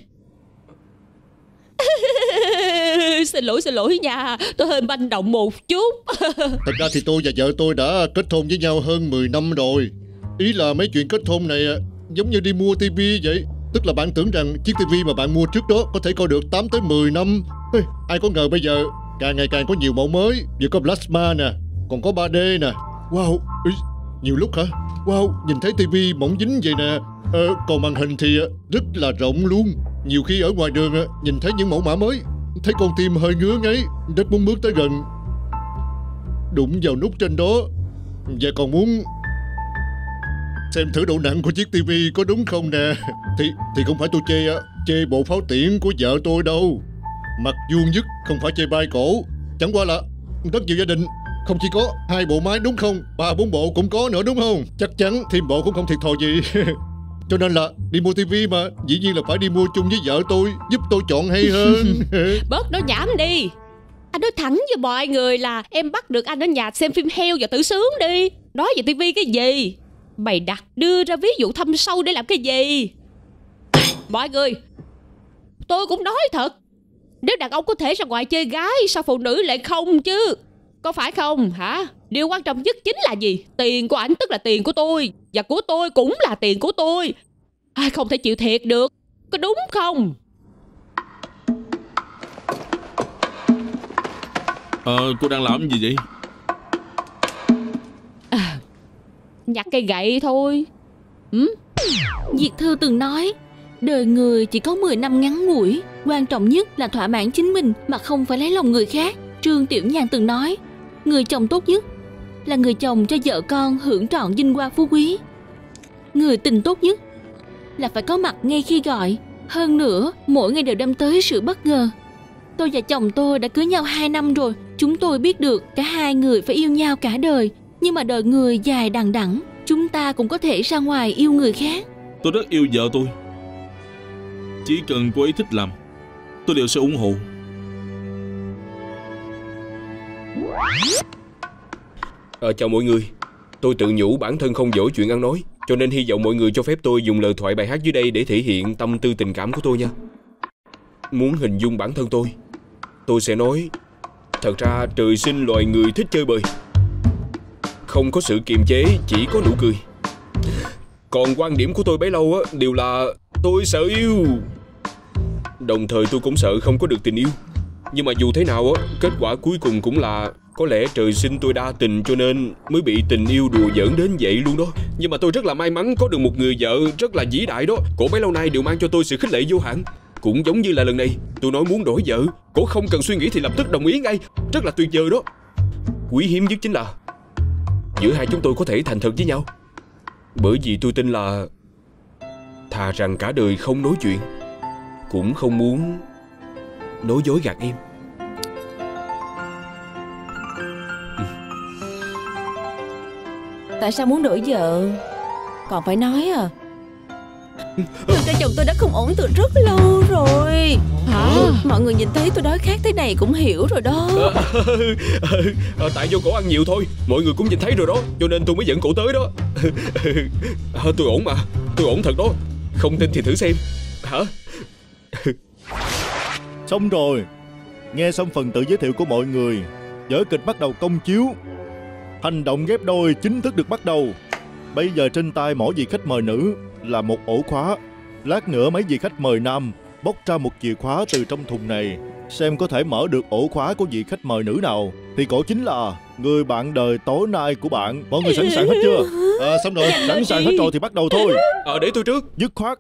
Xin lỗi xin lỗi nha, tôi hơi manh động một chút. Thật ra thì tôi và vợ tôi đã kết hôn với nhau hơn mười năm rồi. Ý là mấy chuyện kết hôn này giống như đi mua tivi vậy. Tức là bạn tưởng rằng chiếc tivi mà bạn mua trước đó có thể coi được tám tới mười năm. Ê, ai có ngờ bây giờ càng ngày càng có nhiều mẫu mới. Vừa có plasma nè, còn có ba D nè. Wow, ý, nhiều lúc hả? Wow, nhìn thấy tivi mỏng dính vậy nè. Ờ, còn màn hình thì rất là rộng luôn. Nhiều khi ở ngoài đường nhìn thấy những mẫu mã mới, thấy con tim hơi ngứa ngáy, rất muốn bước tới gần, đụng vào nút trên đó, và còn muốn xem thử độ nặng của chiếc tivi có đúng không nè. Thì thì không phải tôi chê chê bộ pháo tiễn của vợ tôi đâu. Mặt vuông dứt không phải chê bai cổ. Chẳng qua là rất nhiều gia đình không chỉ có hai bộ máy đúng không, ba bốn bộ cũng có nữa đúng không. Chắc chắn thêm bộ cũng không thiệt thòi gì. Cho nên là đi mua tivi mà dĩ nhiên là phải đi mua chung với vợ tôi, giúp tôi chọn hay hơn. Bớt nói nhảm đi. Anh nói thẳng với mọi người là em bắt được anh ở nhà xem phim heo và tự sướng đi. Nói về tivi cái gì? Mày đặt đưa ra ví dụ thâm sâu để làm cái gì? Mọi người, tôi cũng nói thật, nếu đàn ông có thể ra ngoài chơi gái, sao phụ nữ lại không chứ? Có phải không hả? Điều quan trọng nhất chính là gì? Tiền của ảnh tức là tiền của tôi, và của tôi cũng là tiền của tôi. Ai không thể chịu thiệt được, có đúng không? Ờ cô đang làm gì vậy? À, nhặt cây gậy thôi. ừ? Diệt Thư từng nói, đời người chỉ có mười năm ngắn ngủi, quan trọng nhất là thỏa mãn chính mình mà không phải lấy lòng người khác. Trương Tiểu Nhàn từng nói, người chồng tốt nhất là người chồng cho vợ con hưởng trọn vinh hoa phú quý. Người tình tốt nhất là phải có mặt ngay khi gọi. Hơn nữa, mỗi ngày đều đem tới sự bất ngờ. Tôi và chồng tôi đã cưới nhau hai năm rồi. Chúng tôi biết được cả hai người phải yêu nhau cả đời. Nhưng mà đời người dài đằng đẵng, chúng ta cũng có thể ra ngoài yêu người khác. Tôi rất yêu vợ tôi. Chỉ cần cô ấy thích làm, tôi đều sẽ ủng hộ. Ờ, chào mọi người. Tôi tự nhủ bản thân không giỏi chuyện ăn nói, cho nên hy vọng mọi người cho phép tôi dùng lời thoại bài hát dưới đây để thể hiện tâm tư tình cảm của tôi nha. Muốn hình dung bản thân tôi, tôi sẽ nói, thật ra trời sinh loài người thích chơi bời. Không có sự kiềm chế, chỉ có nụ cười. Còn quan điểm của tôi bấy lâu á đều là tôi sợ yêu. Đồng thời tôi cũng sợ không có được tình yêu. Nhưng mà dù thế nào á, kết quả cuối cùng cũng là có lẽ trời sinh tôi đa tình cho nên mới bị tình yêu đùa giỡn đến vậy luôn đó. Nhưng mà tôi rất là may mắn có được một người vợ rất là vĩ đại đó. Cổ bấy lâu nay đều mang cho tôi sự khích lệ vô hạn. Cũng giống như là lần này tôi nói muốn đổi vợ, cổ không cần suy nghĩ thì lập tức đồng ý ngay. Rất là tuyệt vời đó. Quý hiếm nhất chính là giữa hai chúng tôi có thể thành thật với nhau. Bởi vì tôi tin là thà rằng cả đời không nói chuyện, cũng không muốn nói dối gạt em. Tại sao muốn đổi vợ còn phải nói à? Thực ra chồng tôi đã không ổn từ rất lâu rồi. Hả? Mọi người nhìn thấy tôi đói khát thế này cũng hiểu rồi đó. à, Tại do cổ ăn nhiều thôi. Mọi người cũng nhìn thấy rồi đó, cho nên tôi mới dẫn cổ tới đó. à, Tôi ổn mà. Tôi ổn thật đó. Không tin thì thử xem. Hả? Xong rồi. Nghe xong phần tự giới thiệu của mọi người, vở kịch bắt đầu công chiếu. Hành động ghép đôi chính thức được bắt đầu. Bây giờ trên tay mỗi vị khách mời nữ là một ổ khóa. Lát nữa mấy vị khách mời nam bóc ra một chìa khóa từ trong thùng này, xem có thể mở được ổ khóa của vị khách mời nữ nào thì cổ chính là người bạn đời tối nay của bạn. Mọi người sẵn sàng hết chưa? À, xong rồi. Sẵn sàng hết rồi thì bắt đầu thôi. À, để tôi trước. Dứt khoát.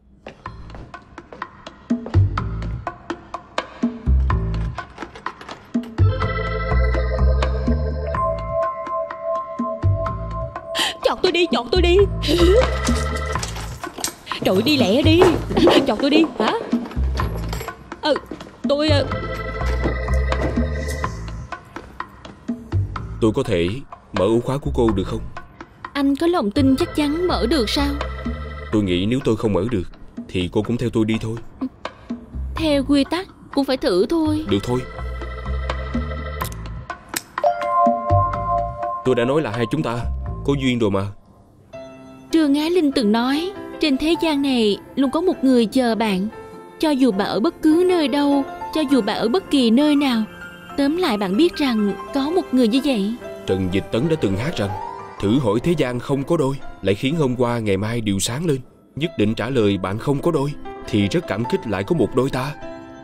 Chọn tôi đi, chọn tôi đi. Trời, đi lẹ đi. Chọn tôi đi, hả? Ờ, tôi... Tôi có thể mở ổ khóa của cô được không? Anh có lòng tin chắc chắn mở được sao? Tôi nghĩ nếu tôi không mở được thì cô cũng theo tôi đi thôi. Theo quy tắc cũng phải thử thôi. Được thôi. Tôi đã nói là hai chúng ta có duyên rồi mà. Trương Ái Linh từng nói, trên thế gian này luôn có một người chờ bạn. Cho dù bạn ở bất cứ nơi đâu, cho dù bạn ở bất kỳ nơi nào, tóm lại bạn biết rằng có một người như vậy. Trần Dịch Tấn đã từng hát rằng thử hỏi thế gian không có đôi, lại khiến hôm qua ngày mai đều sáng lên. Nhất định trả lời bạn không có đôi, thì rất cảm kích lại có một đôi ta.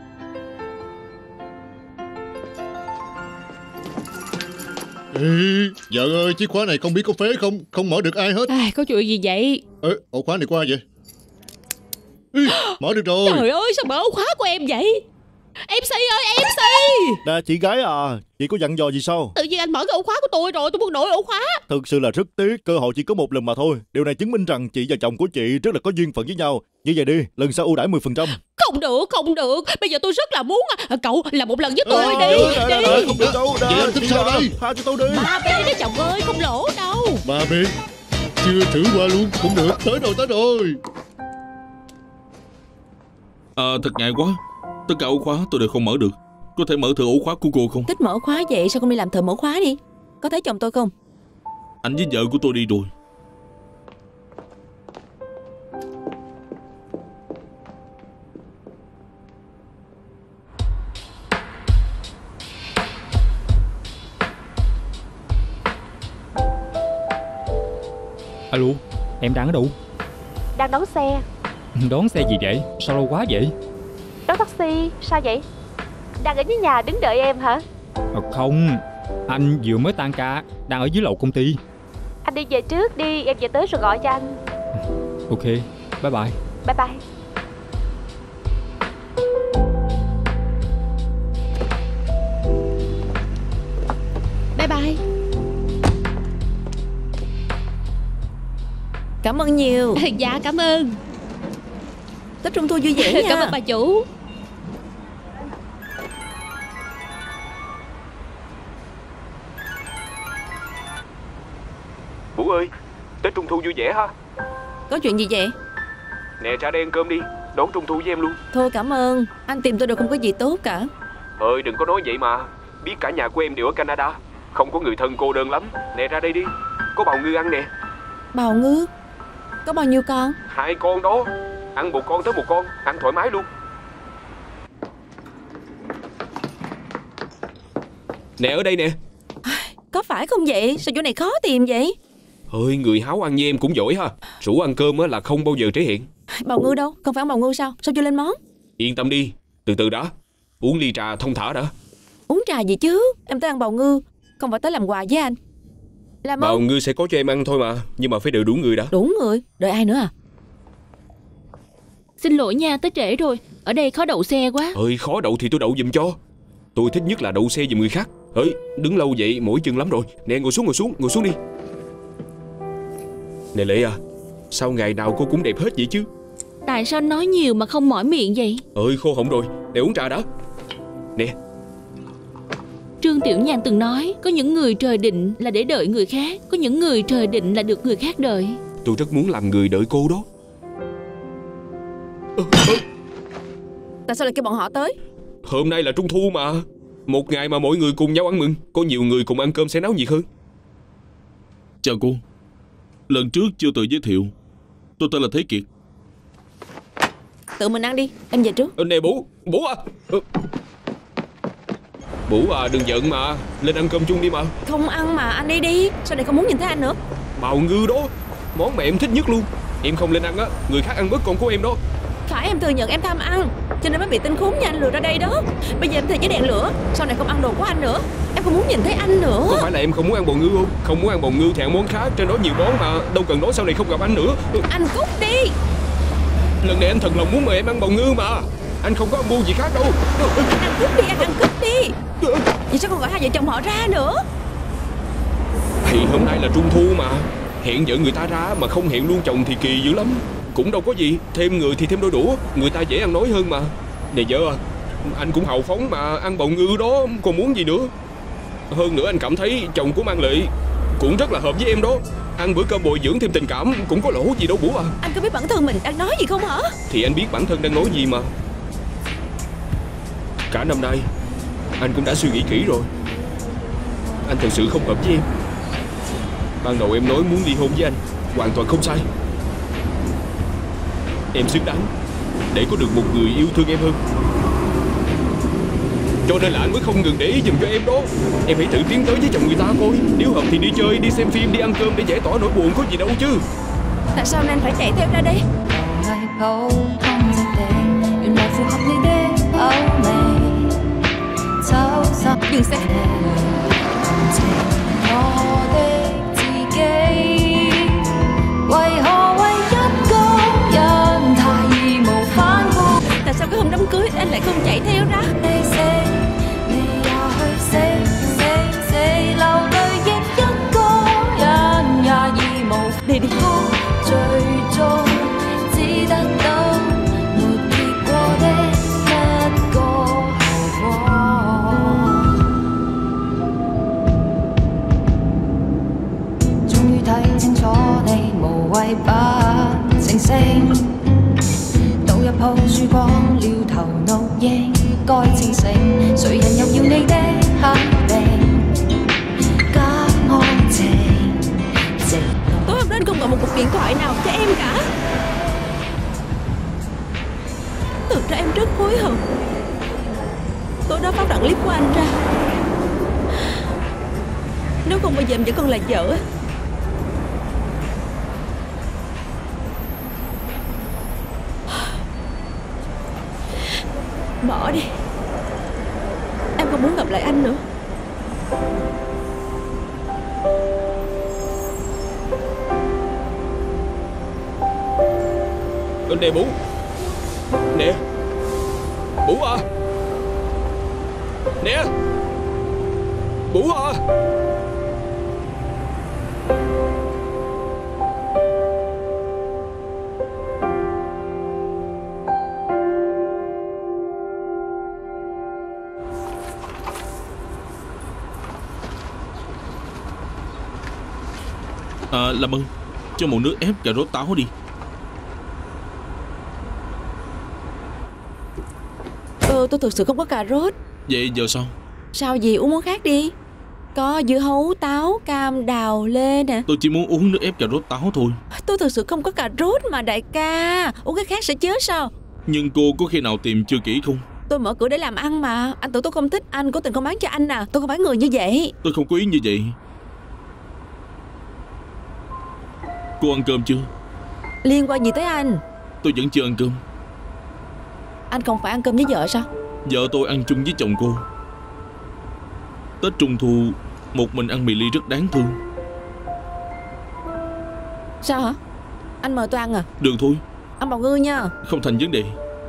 Ê, vợ ơi, chiếc khóa này không biết có phế không? Không mở được ai hết. À, có chuyện gì vậy? Ê, ổ khóa này qua vậy? Ê, mở được rồi. Trời ơi, sao mở ổ khóa của em vậy? em xê ơi, em xê! Nè chị gái à, chị có dặn dò gì sao? Tự nhiên anh mở cái ổ khóa của tôi rồi, tôi muốn đổi ổ khóa. Thực sự là rất tiếc, cơ hội chỉ có một lần mà thôi. Điều này chứng minh rằng chị và chồng của chị rất là có duyên phận với nhau. Như vậy đi, lần sau ưu đãi mười phần trăm. Không được, không được. Bây giờ tôi rất là muốn à, cậu làm một lần với tôi à, đi. Đợi, đi. đợi, đợi, không được đâu. Chị em tính sao đây? Tha cho tôi đi. Ba bé đó chồng ơi, không lỗ đâu. Ba bé, chưa thử qua luôn. Cũng được, tới rồi, tới rồi. À, thật ngại quá. Tất cả ổ khóa tôi đều không mở được. Có thể mở thử ổ khóa của cô không? Thích mở khóa vậy sao không đi làm thợ mở khóa đi? Có thấy chồng tôi không? Anh với vợ của tôi đi rồi. Alo, em đang ở đâu? Đang đón xe. Đón xe gì vậy? Sao lâu quá vậy? Đón taxi, sao vậy? Đang ở dưới nhà đứng đợi em hả? À, không, anh vừa mới tan ca, đang ở dưới lầu công ty. Anh đi về trước đi, em về tới rồi gọi cho anh. Ok, bye bye. Bye bye. Bye bye. Cảm ơn nhiều. Dạ, cảm ơn. Tết Trung thu vui vẻ nha. Cảm ơn bà chủ. Vũ ơi, Tết Trung thu vui vẻ ha. Có chuyện gì vậy? Nè, ra đây ăn cơm đi, đón Trung thu với em luôn. Thôi cảm ơn. Anh tìm tôi đều không có gì tốt cả. Ơi, đừng có nói vậy mà. Biết cả nhà của em đều ở Canada, không có người thân cô đơn lắm. Nè, ra đây đi, có bào ngư ăn nè. Bào ngư? Có bao nhiêu con? Hai con đó. Ăn một con tới một con, ăn thoải mái luôn. Nè, ở đây nè. Có phải không vậy? Sao chỗ này khó tìm vậy? Ơi, người háo ăn như em cũng giỏi ha. Rủ ăn cơm á là không bao giờ trễ hẹn. Bào ngư đâu? Không phải ông bào ngư sao? Sao chưa lên món? Yên tâm đi, từ từ đã. Uống ly trà thông thả đã. Uống trà gì chứ? Em tới ăn bào ngư, không phải tới làm quà với anh. Làm Bào ơn. ngư sẽ có cho em ăn thôi mà. Nhưng mà phải đợi đủ người đã. Đủ người? Đợi ai nữa à? Xin lỗi nha, tới trễ rồi. Ở đây khó đậu xe quá. Ơi, khó đậu thì tôi đậu giùm cho. Tôi thích nhất là đậu xe giùm người khác. Ơi, đứng lâu vậy mỏi chân lắm rồi. Nè, ngồi xuống ngồi xuống ngồi xuống đi. Nè Lệ à, sao ngày nào cô cũng đẹp hết vậy chứ? Tại sao nói nhiều mà không mỏi miệng vậy? Ơi, khô họng rồi. Nè, uống trà đã. Nè. Trương Tiểu Nhàn từng nói, có những người trời định là để đợi người khác, có những người trời định là được người khác đợi. Tôi rất muốn làm người đợi cô đó. à, à. Tại sao lại kêu bọn họ tới? Hôm nay là Trung Thu mà. Một ngày mà mọi người cùng nhau ăn mừng. Có nhiều người cùng ăn cơm sẽ náo nhiệt hơn. Chào cô. Lần trước chưa tự giới thiệu. Tôi tên là Thế Kiệt. Tự mình ăn đi, em về trước. Ờ, nè Bủ, Bủ à. ờ. Bủ à, đừng giận mà. Lên ăn cơm chung đi mà. Không ăn mà, anh đi đi. Sao lại không muốn nhìn thấy anh nữa? Bào ngư đó, món mà em thích nhất luôn. Em không lên ăn á, người khác ăn bớt còn của em đó. Phải em thừa nhận em tham ăn, cho nên mới bị tên khốn như anh lừa ra đây đó. Bây giờ em thề với đèn lửa, sau này không ăn đồ của anh nữa. Em không muốn nhìn thấy anh nữa. Có phải là em không muốn ăn bào ngư không? Không muốn ăn bào ngư thì ăn món khác. Trên đó nhiều món mà, đâu cần nói sau này không gặp anh nữa. Anh cút đi. Lần này anh thật lòng muốn mời em ăn bào ngư mà. Anh không có âm mưu gì khác đâu. Anh ăn cút đi, anh ăn cút đi. Vậy sao không gọi hai vợ chồng họ ra nữa? Thì hôm nay là Trung Thu mà. Hẹn vợ người ta ra mà không hẹn luôn chồng thì kỳ dữ lắm. Cũng đâu có gì, thêm người thì thêm đôi đũa. Người ta dễ ăn nói hơn mà. Nè vợ à, anh cũng hào phóng mà. Ăn bào ngư đó còn muốn gì nữa. Hơn nữa anh cảm thấy chồng của Mang Lệ cũng rất là hợp với em đó. Ăn bữa cơm bồi dưỡng thêm tình cảm cũng có lỗ gì đâu Bủ à. Anh có biết bản thân mình đang nói gì không hả? Thì anh biết bản thân đang nói gì mà. Cả năm nay anh cũng đã suy nghĩ kỹ rồi. Anh thật sự không hợp với em. Ban đầu em nói muốn ly hôn với anh hoàn toàn không sai. Em xứng đáng để có được một người yêu thương em hơn. Cho nên là anh mới không ngừng để ý dùm cho em đó. Em hãy thử tiến tới với chồng người ta coi. Nếu hợp thì đi chơi, đi xem phim, đi ăn cơm để giải tỏa nỗi buồn, có gì đâu chứ. Tại sao anh phải chạy theo ra đây? Dừng xe. Tại sao cái hôm đám cưới anh lại không chạy theo ra? Đi đi. Tối hôm đó anh không gọi một cuộc điện thoại nào cho em cả. Thực ra em rất hối hận. Tối đó phát đoạn clip của anh ra. Nếu không bây giờ em vẫn còn là vợ. Bỏ đi. Em không muốn gặp lại anh nữa. Nè Bủ. Nè Bủ à. Nè Bủ à. À, làm ơn cho một nước ép cà rốt táo đi. Ờ, tôi thực sự không có cà rốt. Vậy giờ sao? Sao gì, uống món khác đi. Có dưa hấu, táo, cam, đào, lê nè. Tôi chỉ muốn uống nước ép cà rốt táo thôi. Tôi thực sự không có cà rốt mà đại ca. Uống cái khác sẽ chết sao? Nhưng cô có khi nào tìm chưa kỹ không? Tôi mở cửa để làm ăn mà. Anh tưởng tôi không thích anh, cố tình không bán cho anh à. Tôi không phải người như vậy. Tôi không có ý như vậy. Cô ăn cơm chưa? Liên quan gì tới anh? Tôi vẫn chưa ăn cơm. Anh không phải ăn cơm với vợ sao? Vợ tôi ăn chung với chồng cô. Tết Trung Thu một mình ăn mì ly rất đáng thương. Sao hả? Anh mời tôi ăn à? Được thôi. Ăn bào ngư nha. Không thành vấn đề.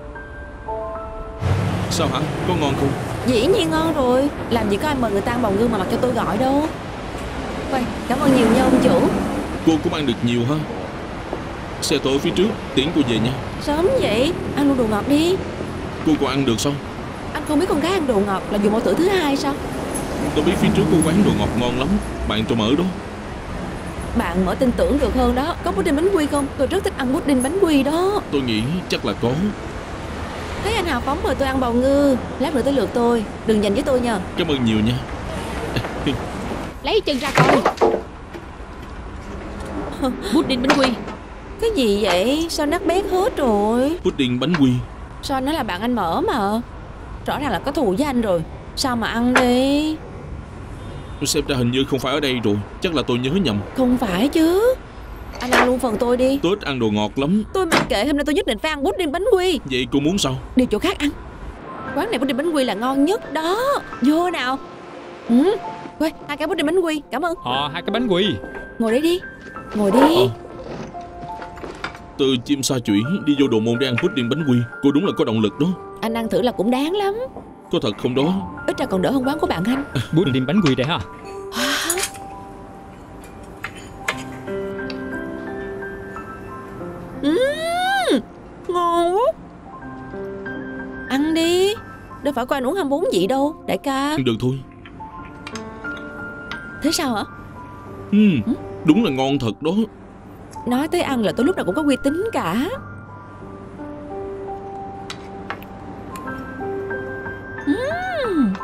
Sao hả? Có ngon không? Dĩ nhiên ngon rồi. Làm gì có ai mời người ta ăn bào ngư mà mặc cho tôi gọi đâu. Vậy, cảm ơn nhiều nha ông chủ. Cô cũng ăn được nhiều ha. Xe tôi ở phía trước, tiễn cô về nha. Sớm vậy? Ăn luôn đồ ngọt đi. Cô còn ăn được sao? Anh không biết con gái ăn đồ ngọt là dùng mẫu tử thứ hai sao? Tôi biết phía trước có quán đồ ngọt ngon lắm. Bạn tôi mở đó. Bạn mở tin tưởng được hơn đó. Có pudding bánh quy không? Tôi rất thích ăn pudding bánh quy đó. Tôi nghĩ chắc là có. Thấy anh hào phóng mời tôi ăn bào ngư. Lát nữa tới lượt tôi. Đừng giành với tôi nha. Cảm ơn nhiều nha. Lấy chân ra coi. Pudding bánh quy. Cái gì vậy? Sao nát bét hết rồi? Pudding bánh quy. Sao nó là bạn anh mở mà. Rõ ràng là có thù với anh rồi. Sao mà ăn đi. Xem ra hình như không phải ở đây rồi. Chắc là tôi nhớ nhầm. Không phải chứ. Anh ăn luôn phần tôi đi. Tết ăn đồ ngọt lắm. Tôi mặc kệ, hôm nay tôi nhất định phải ăn pudding bánh quy. Vậy cô muốn sao? Đi chỗ khác ăn. Quán này pudding bánh quy là ngon nhất đó. Vô nào. Ừ. Quay, hai cái pudding bánh quy, cảm ơn. Ờ, hai cái bánh quy. Ngồi đây đi. Ngồi đi. Ờ. Từ chim sa chủy đi vô Đồ Môn để ăn pudding bánh quy. Cô đúng là có động lực đó. Anh ăn thử là cũng đáng lắm. Có thật không đó? Ít ra còn đỡ hơn quán của bạn anh. Pudding bánh quy đây ha. Uhm, ngon quá. Ăn đi. Đâu phải có anh uống ham bốn vị đâu đại ca. Được thôi. Thế sao hả? Ừ, đúng là ngon thật đó. Nói tới ăn là tôi lúc nào cũng có uy tín cả. Uhm.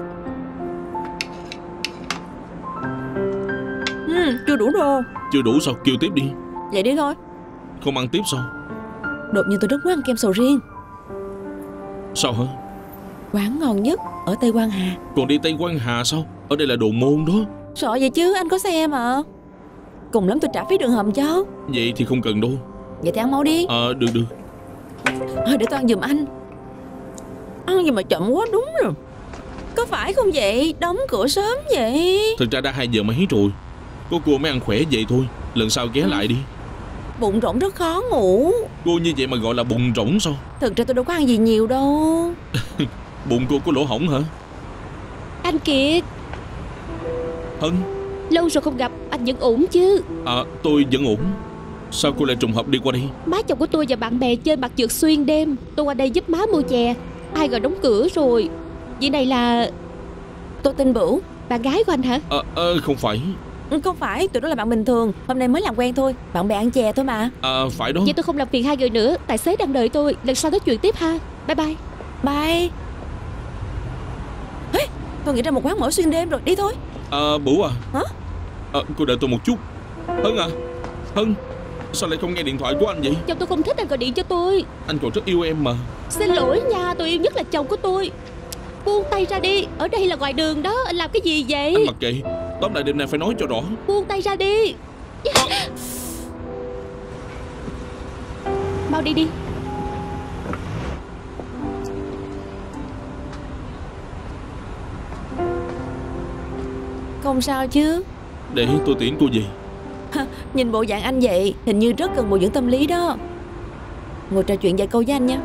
Uhm, chưa đủ đâu. Chưa đủ sao? Kêu tiếp đi. Vậy đi thôi. Không ăn tiếp sao? Đột nhiên tôi rất muốn ăn kem sầu riêng. Sao hả? Quán ngon nhất ở Tây Quan Hà. Còn đi Tây Quan Hà sao? Ở đây là Đồ Môn đó. Sợ vậy chứ, anh có xe mà. Cùng lắm tôi trả phí đường hầm cho. Vậy thì không cần đâu. Vậy thì ăn mau đi. Ờ, à, được được. Thôi để tôi ăn giùm anh. Ăn gì mà chậm quá đúng rồi. Có phải không vậy? Đóng cửa sớm vậy. Thực ra đã hai giờ mấy rồi. Có cô mới ăn khỏe vậy thôi. Lần sau ghé lại đi. Bụng rỗng rất khó ngủ. Cô như vậy mà gọi là bụng rỗng sao? Thực ra tôi đâu có ăn gì nhiều đâu. Bụng cô có lỗ hổng hả? Anh Kiệt. Hân. Lâu rồi không gặp, anh vẫn ổn chứ? À, tôi vẫn ổn. Sao cô lại trùng hợp đi qua đây? Má chồng của tôi và bạn bè chơi mặt trượt xuyên đêm. Tôi qua đây giúp má mua chè. Ai ngờ đóng cửa rồi. Vậy này là... Tôi tên Bửu. Bạn gái của anh hả? À, à, không phải. Không phải, tụi nó là bạn bình thường. Hôm nay mới làm quen thôi. Bạn bè ăn chè thôi mà. À, phải đó. Vậy tôi không làm phiền hai người nữa. Tài xế đang đợi tôi. Lần sau nói chuyện tiếp ha. Bye bye. Bye. Hey, tôi nghĩ ra một quán mở xuyên đêm rồi. Đi thôi. À, Bửu à. Hả? À, cô đợi tôi một chút. Hân à. Hân, sao lại không nghe điện thoại của anh vậy? Chồng tôi không thích anh gọi điện cho tôi. Anh còn rất yêu em mà. Xin lỗi nha, tôi yêu nhất là chồng của tôi. Buông tay ra đi. Ở đây là ngoài đường đó. Anh làm cái gì vậy? Anh mặc kệ. Tóm lại đêm nay phải nói cho rõ. Buông tay ra đi. À. Mau đi đi. Không sao chứ? Để tôi tiễn cô về. Nhìn bộ dạng anh vậy, hình như rất cần bồi dưỡng tâm lý đó. Ngồi trò chuyện vài câu với anh nha.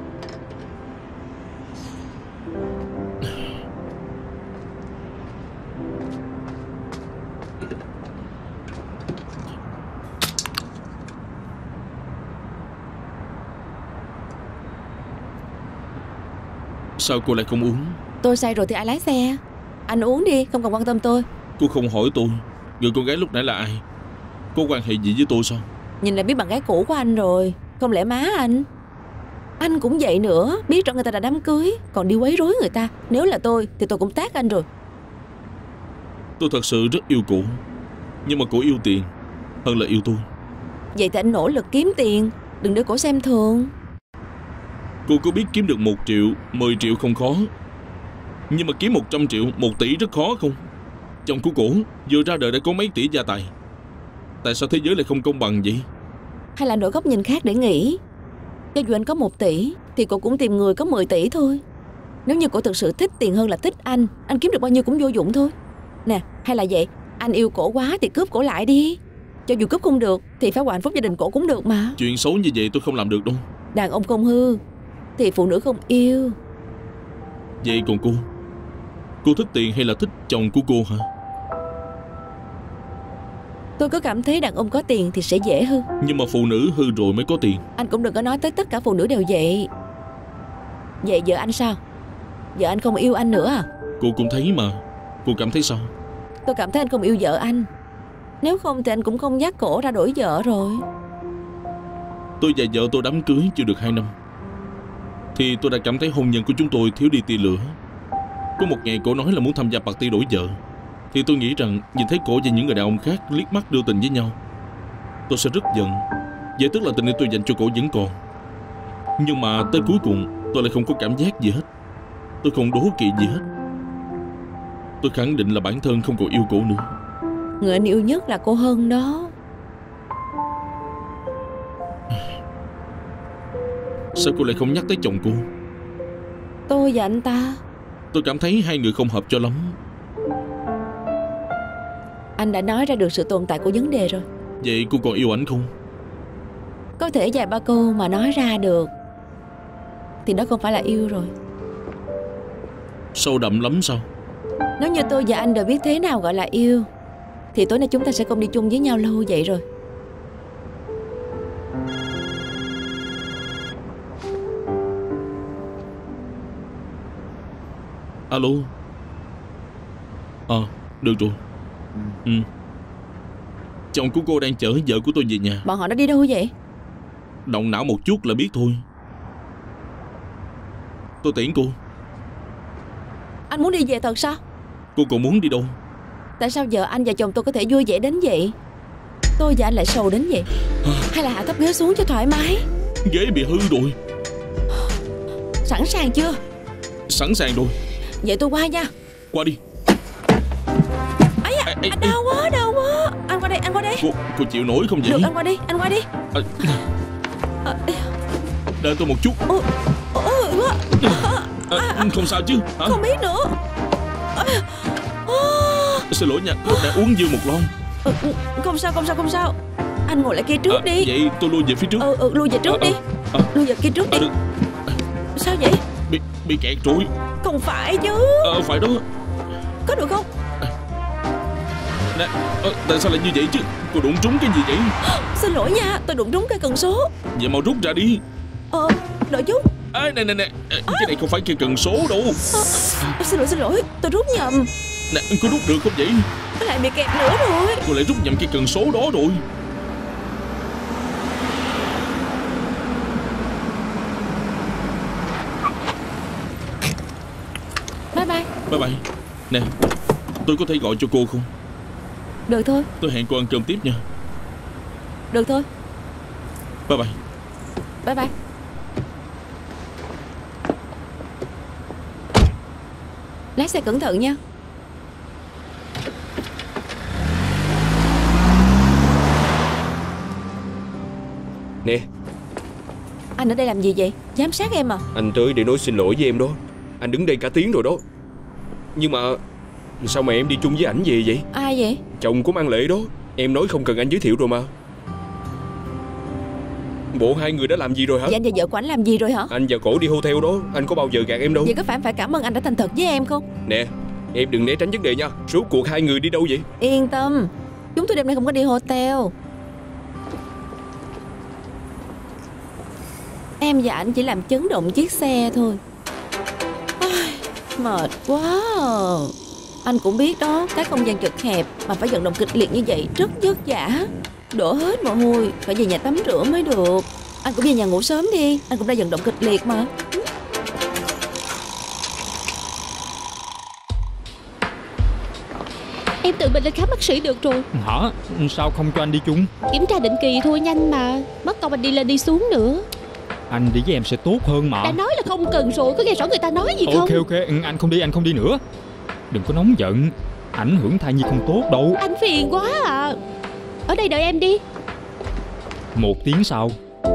Sao cô lại không uống? Tôi say rồi thì ai lái xe? Anh uống đi, không cần quan tâm tôi. Cô không hỏi tôi. Người con gái lúc nãy là ai? Có quan hệ gì với tôi sao? Nhìn là biết bạn gái cũ của anh rồi. Không lẽ má anh? Anh cũng vậy nữa. Biết rõ người ta đã đám cưới còn đi quấy rối người ta. Nếu là tôi thì tôi cũng tát anh rồi. Tôi thật sự rất yêu cô. Nhưng mà cô yêu tiền hơn là yêu tôi. Vậy thì anh nỗ lực kiếm tiền, đừng để cổ xem thường. Cô có biết kiếm được một triệu, mười triệu không khó, nhưng mà kiếm một trăm triệu, một tỷ rất khó không? Chồng của cổ vừa ra đời đã có mấy tỷ gia tài. Tại sao thế giới lại không công bằng vậy? Hay là đổi góc nhìn khác để nghĩ. Cho dù anh có một tỷ thì cô cũng tìm người có mười tỷ thôi. Nếu như cô thực sự thích tiền hơn là thích anh, anh kiếm được bao nhiêu cũng vô dụng thôi. Nè, hay là vậy, anh yêu cổ quá thì cướp cổ lại đi. Cho dù cướp không được thì phá hoại hạnh phúc gia đình cổ cũng được mà. Chuyện xấu như vậy tôi không làm được đâu. Đàn ông không hư thì phụ nữ không yêu. Vậy còn cô? Cô thích tiền hay là thích chồng của cô hả? Tôi có cảm thấy đàn ông có tiền thì sẽ dễ hư. Nhưng mà phụ nữ hư rồi mới có tiền. Anh cũng đừng có nói tới tất cả phụ nữ đều vậy. Vậy vợ anh sao? Vợ anh không yêu anh nữa à? Cô cũng thấy mà. Cô cảm thấy sao? Tôi cảm thấy anh không yêu vợ anh. Nếu không thì anh cũng không dắt cổ ra đổi vợ rồi. Tôi và vợ tôi đám cưới chưa được hai năm thì tôi đã cảm thấy hôn nhân của chúng tôi thiếu đi tia lửa. Có một ngày cổ nói là muốn tham gia party đổi vợ, thì tôi nghĩ rằng nhìn thấy cổ và những người đàn ông khác liếc mắt đưa tình với nhau, tôi sẽ rất giận. Vậy tức là tình yêu tôi dành cho cổ vẫn còn. Nhưng mà tới cuối cùng tôi lại không có cảm giác gì hết. Tôi không đố kỵ gì hết. Tôi khẳng định là bản thân không còn yêu cổ nữa. Người anh yêu nhất là cô Hân đó. Sao cô lại không nhắc tới chồng cô? Tôi và anh ta, tôi cảm thấy hai người không hợp cho lắm. Anh đã nói ra được sự tồn tại của vấn đề rồi. Vậy cô còn yêu ảnh không? Có thể vài ba câu mà nói ra được thì đó không phải là yêu rồi. Sâu đậm lắm sao? Nếu như tôi và anh đều biết thế nào gọi là yêu thì tối nay chúng ta sẽ không đi chung với nhau lâu vậy rồi. Alo. Ờ, à, được rồi. Ừ. Chồng của cô đang chở vợ của tôi về nhà. Bọn họ đã đi đâu vậy? Động não một chút là biết thôi. Tôi tiễn cô. Anh muốn đi về thật sao? Cô còn muốn đi đâu? Tại sao vợ anh và chồng tôi có thể vui vẻ đến vậy, tôi và anh lại sầu đến vậy? Hay là hạ thấp ghế xuống cho thoải mái? Ghế bị hư rồi. Sẵn sàng chưa? Sẵn sàng rồi. Vậy tôi qua nha. Qua đi. Ấy à, à, à, đau quá, đau quá. Anh qua đây, anh qua đây. Cô, cô chịu nổi không vậy? Được, anh qua đi, anh qua đi. À, à, đợi tôi một chút. Ôi, ôi quá. À, à, không sao chứ hả? Không biết nữa. À, à. Xin lỗi nha, lúc đã uống dư một lon. Ừ, không sao, không sao, không sao. Anh ngồi lại kia trước à, đi. Vậy tôi lui về phía trước. Ừ, ừ lui về trước à, đi à, Lui về kia trước đi. À, sao vậy? Bị, bị kẹt rồi. Không phải chứ. Ờ, phải đó. Có được không? À, nè, à, tại sao lại như vậy chứ? Cô đụng trúng cái gì vậy? Xin lỗi nha, tôi đụng trúng cây cần số. Vậy mau rút ra đi. Ờ, đợi chút. À, nè nè nè, à, cái này không phải cây cần số đâu. À, xin lỗi, xin lỗi, tôi rút nhầm. Nè, cô rút được không vậy? Nó lại bị kẹt nữa rồi. Cô lại rút nhầm cây cần số đó rồi. Bye bye. Bye bye. Nè, tôi có thể gọi cho cô không? Được thôi. Tôi hẹn cô ăn cơm tiếp nha. Được thôi. Bye bye. Bye bye. Lái xe cẩn thận nha. Nè, anh ở đây làm gì vậy? Giám sát em à? Anh tới để nói xin lỗi với em đó. Anh đứng đây cả tiếng rồi đó. Nhưng mà sao mà em đi chung với ảnh về vậy? Ai vậy? Chồng của Mang Lệ đó. Em nói không cần anh giới thiệu rồi mà. Bộ hai người đã làm gì rồi hả? Vậy anh và vợ của anh làm gì rồi hả? Anh và cổ đi hotel đó. Anh có bao giờ gạt em đâu. Vậy có phải phải cảm ơn anh đã thành thật với em không? Nè, em đừng né tránh vấn đề nha. Rốt cuộc hai người đi đâu vậy? Yên tâm, chúng tôi đêm nay không có đi hotel. Em và anh chỉ làm chấn động chiếc xe thôi. Ai, mệt quá à. Anh cũng biết đó, cái không gian chật hẹp mà phải vận động kịch liệt như vậy rất vất vả. Đổ hết mồ hôi, phải về nhà tắm rửa mới được. Anh cũng về nhà ngủ sớm đi, anh cũng đã vận động kịch liệt mà. Em tự mình lên khám bác sĩ được rồi. Hả? Sao không cho anh đi chung? Kiểm tra định kỳ thôi nhanh mà. Mất công anh đi lên đi xuống nữa. Anh đi với em sẽ tốt hơn mà. Đã nói là không cần rồi, có nghe rõ người ta nói gì không? Ok ok, anh không đi, anh không đi nữa. Đừng có nóng giận, ảnh hưởng thai nhi không tốt đâu. Anh phiền quá à. Ở đây đợi em đi. Một tiếng sau.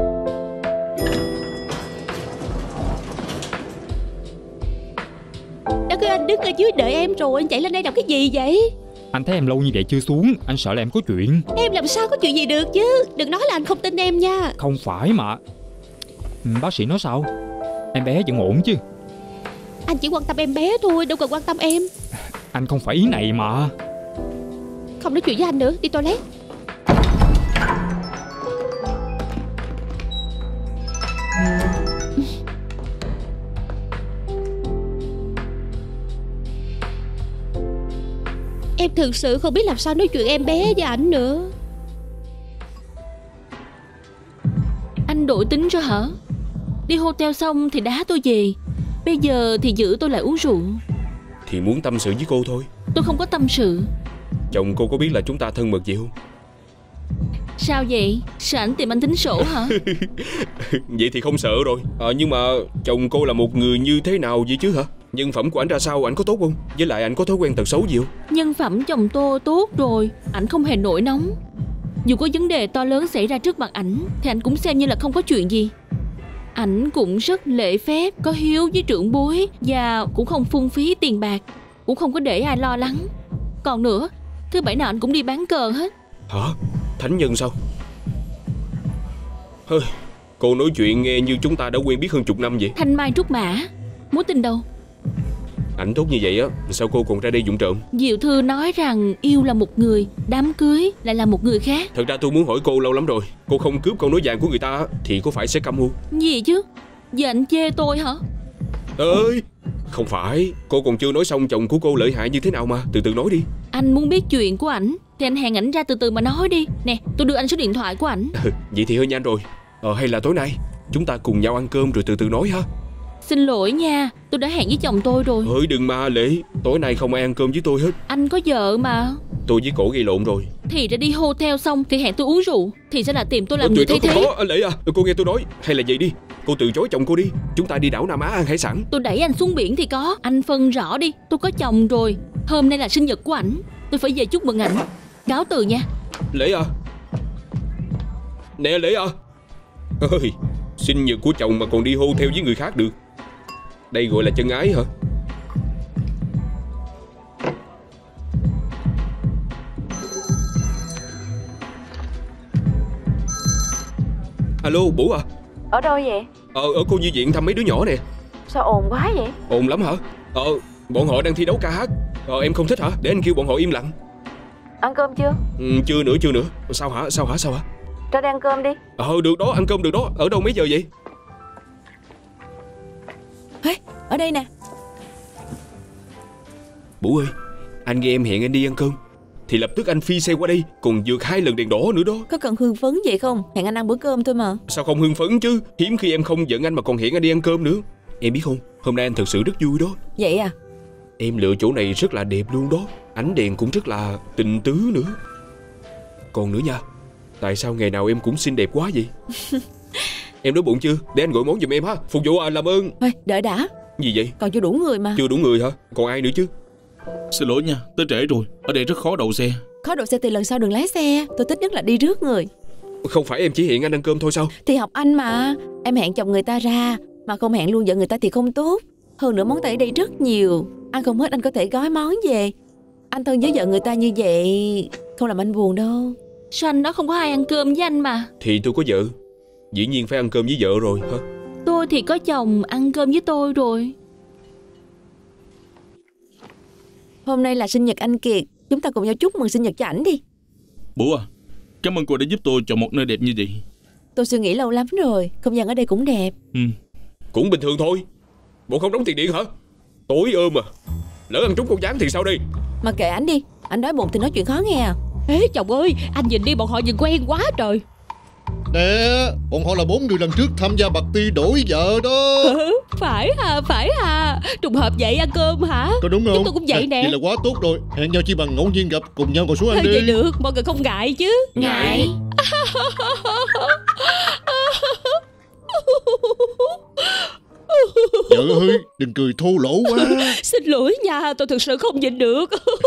Đã kêu anh đứng ở dưới đợi em rồi, anh chạy lên đây làm cái gì vậy? Anh thấy em lâu như vậy chưa xuống, anh sợ là em có chuyện. Em làm sao có chuyện gì được chứ. Đừng nói là anh không tin em nha. Không phải mà. Bác sĩ nói sao? Em bé vẫn ổn chứ? Anh chỉ quan tâm em bé thôi, đâu cần quan tâm em. Anh không phải ý này mà. Không nói chuyện với anh nữa, đi toilet. Em thực sự không biết làm sao nói chuyện em bé với ảnh nữa. Anh đổi tính rồi hả? Đi hotel xong thì đá tôi về, bây giờ thì giữ tôi lại uống rượu. Thì muốn tâm sự với cô thôi. Tôi không có tâm sự. Chồng cô có biết là chúng ta thân mật gì không? Sao vậy? Sợ ảnh tìm anh tính sổ hả? Vậy thì không sợ rồi. À, nhưng mà chồng cô là một người như thế nào vậy chứ hả? Nhân phẩm của ảnh ra sao, ảnh có tốt không? Với lại ảnh có thói quen tật xấu gì không? Nhân phẩm chồng tôi tốt rồi, ảnh không hề nổi nóng. Dù có vấn đề to lớn xảy ra trước mặt ảnh thì ảnh cũng xem như là không có chuyện gì. Ảnh cũng rất lễ phép, có hiếu với trưởng bối, và cũng không phung phí tiền bạc, cũng không có để ai lo lắng. Còn nữa, thứ bảy nào ảnh cũng đi bán cờ hết. Hả? Thánh nhân sao? Hơi, cô nói chuyện nghe như chúng ta đã quen biết hơn chục năm vậy. Thanh mai trúc mã, mối tình đâu? Ảnh tốt như vậy á, sao cô còn ra đây vụng trộm? Diệu Thư nói rằng yêu là một người, đám cưới lại là một người khác. Thật ra tôi muốn hỏi cô lâu lắm rồi. Cô không cướp câu nói vàng của người ta thì có phải sẽ câm không? Gì chứ? Giờ anh chê tôi hả? Ơi, không phải. Cô còn chưa nói xong chồng của cô lợi hại như thế nào mà. Từ từ nói đi. Anh muốn biết chuyện của ảnh thì anh hẹn ảnh ra từ từ mà nói đi. Nè, tôi đưa anh số điện thoại của ảnh. Vậy thì hơi nhanh rồi. Ờ hay là tối nay chúng ta cùng nhau ăn cơm rồi từ từ nói ha. Xin lỗi nha, tôi đã hẹn với chồng tôi rồi. Ơi đừng mà Lệ, tối nay không ai ăn cơm với tôi hết. Anh có vợ mà. Tôi với cổ gây lộn rồi. Thì đã đi hotel xong thì hẹn tôi uống rượu, thì sẽ là tìm tôi làm Ôi, người thay thế. Có, Lệ à, cô nghe tôi nói. Hay là vậy đi, cô từ chối chồng cô đi. Chúng ta đi đảo Nam Á ăn hải sản. Tôi đẩy anh xuống biển thì có. Anh phân rõ đi, tôi có chồng rồi. Hôm nay là sinh nhật của ảnh, tôi phải về chúc mừng ảnh. Cáo từ nha. Lệ à. Nè Lệ à. Ơi, sinh nhật của chồng mà còn đi hotel với người khác được. Đây gọi là chân ái hả? Alo, Bủ à? Ở đâu vậy? Ờ, ở cô nhi viện thăm mấy đứa nhỏ nè. Sao ồn quá vậy? Ồn lắm hả? Ờ, bọn họ đang thi đấu ca hát. Ờ, em không thích hả? Để anh kêu bọn họ im lặng. Ăn cơm chưa? Ừ, chưa nữa, chưa nữa. Sao hả? Sao hả? Sao hả? Ra đây ăn cơm đi. Ờ, được đó, ăn cơm được đó. Ở đâu mấy giờ vậy? Hey, ở đây nè. Bủ ơi, anh nghe em hẹn anh đi ăn cơm thì lập tức anh phi xe qua đây, còn vượt hai lần đèn đỏ nữa đó. Có cần hưng phấn vậy không? Hẹn anh ăn bữa cơm thôi mà. Sao không hưng phấn chứ? Hiếm khi em không giận anh mà còn hẹn anh đi ăn cơm nữa. Em biết không, hôm nay anh thật sự rất vui đó. Vậy à? Em lựa chỗ này rất là đẹp luôn đó. Ánh đèn cũng rất là tình tứ nữa. Còn nữa nha, tại sao ngày nào em cũng xinh đẹp quá vậy? Em đói bụng chưa? Để anh gọi món giùm em ha. Phục vụ à, làm ơn. Thôi, đợi đã. Gì vậy? Còn chưa đủ người mà. Chưa đủ người hả? Còn ai nữa chứ? Xin lỗi nha, tới trễ rồi. Ở đây rất khó đậu xe. Khó đậu xe thì lần sau đừng lái xe. Tôi thích nhất là đi rước người. Không phải em chỉ hẹn anh ăn cơm thôi sao? Thì học anh mà. Em hẹn chồng người ta ra mà không hẹn luôn vợ người ta thì không tốt. Hơn nữa món Tây ở đây rất nhiều. Ăn không hết anh có thể gói món về. Anh thân với vợ người ta như vậy không làm anh buồn đâu. Sao anh đó không có ai ăn cơm với anh mà? Thì tôi có vợ, dĩ nhiên phải ăn cơm với vợ rồi hả? Tôi thì có chồng, ăn cơm với tôi rồi. Hôm nay là sinh nhật anh Kiệt, chúng ta cùng nhau chúc mừng sinh nhật cho ảnh đi. Bố à, cảm ơn cô đã giúp tôi chọn một nơi đẹp như vậy. Tôi suy nghĩ lâu lắm rồi, không gian ở đây cũng đẹp. Ừ. Cũng bình thường thôi. Bộ không đóng tiền điện hả? Tối ôm à. Lỡ ăn trúng con gián thì sao đi? Mà kệ ảnh đi, ảnh đói bụng thì nói chuyện khó nghe à. Ê chồng ơi, anh nhìn đi, bọn họ nhìn quen quá trời. Nè, bọn họ là bốn người lần trước tham gia bạc ti đổi vợ đó. Ừ, phải à, phải à. Trùng hợp vậy ăn cơm hả? Có đúng không? Chúng tôi cũng vậy nè. Vậy là quá tốt rồi. Hẹn nhau chỉ bằng ngẫu nhiên gặp, cùng nhau ngồi xuống ăn đi. Vậy được, mọi người không ngại chứ? Ngại. Vợ ơi, đừng cười thô lỗ quá. Xin lỗi nha, tôi thực sự không nhịn được.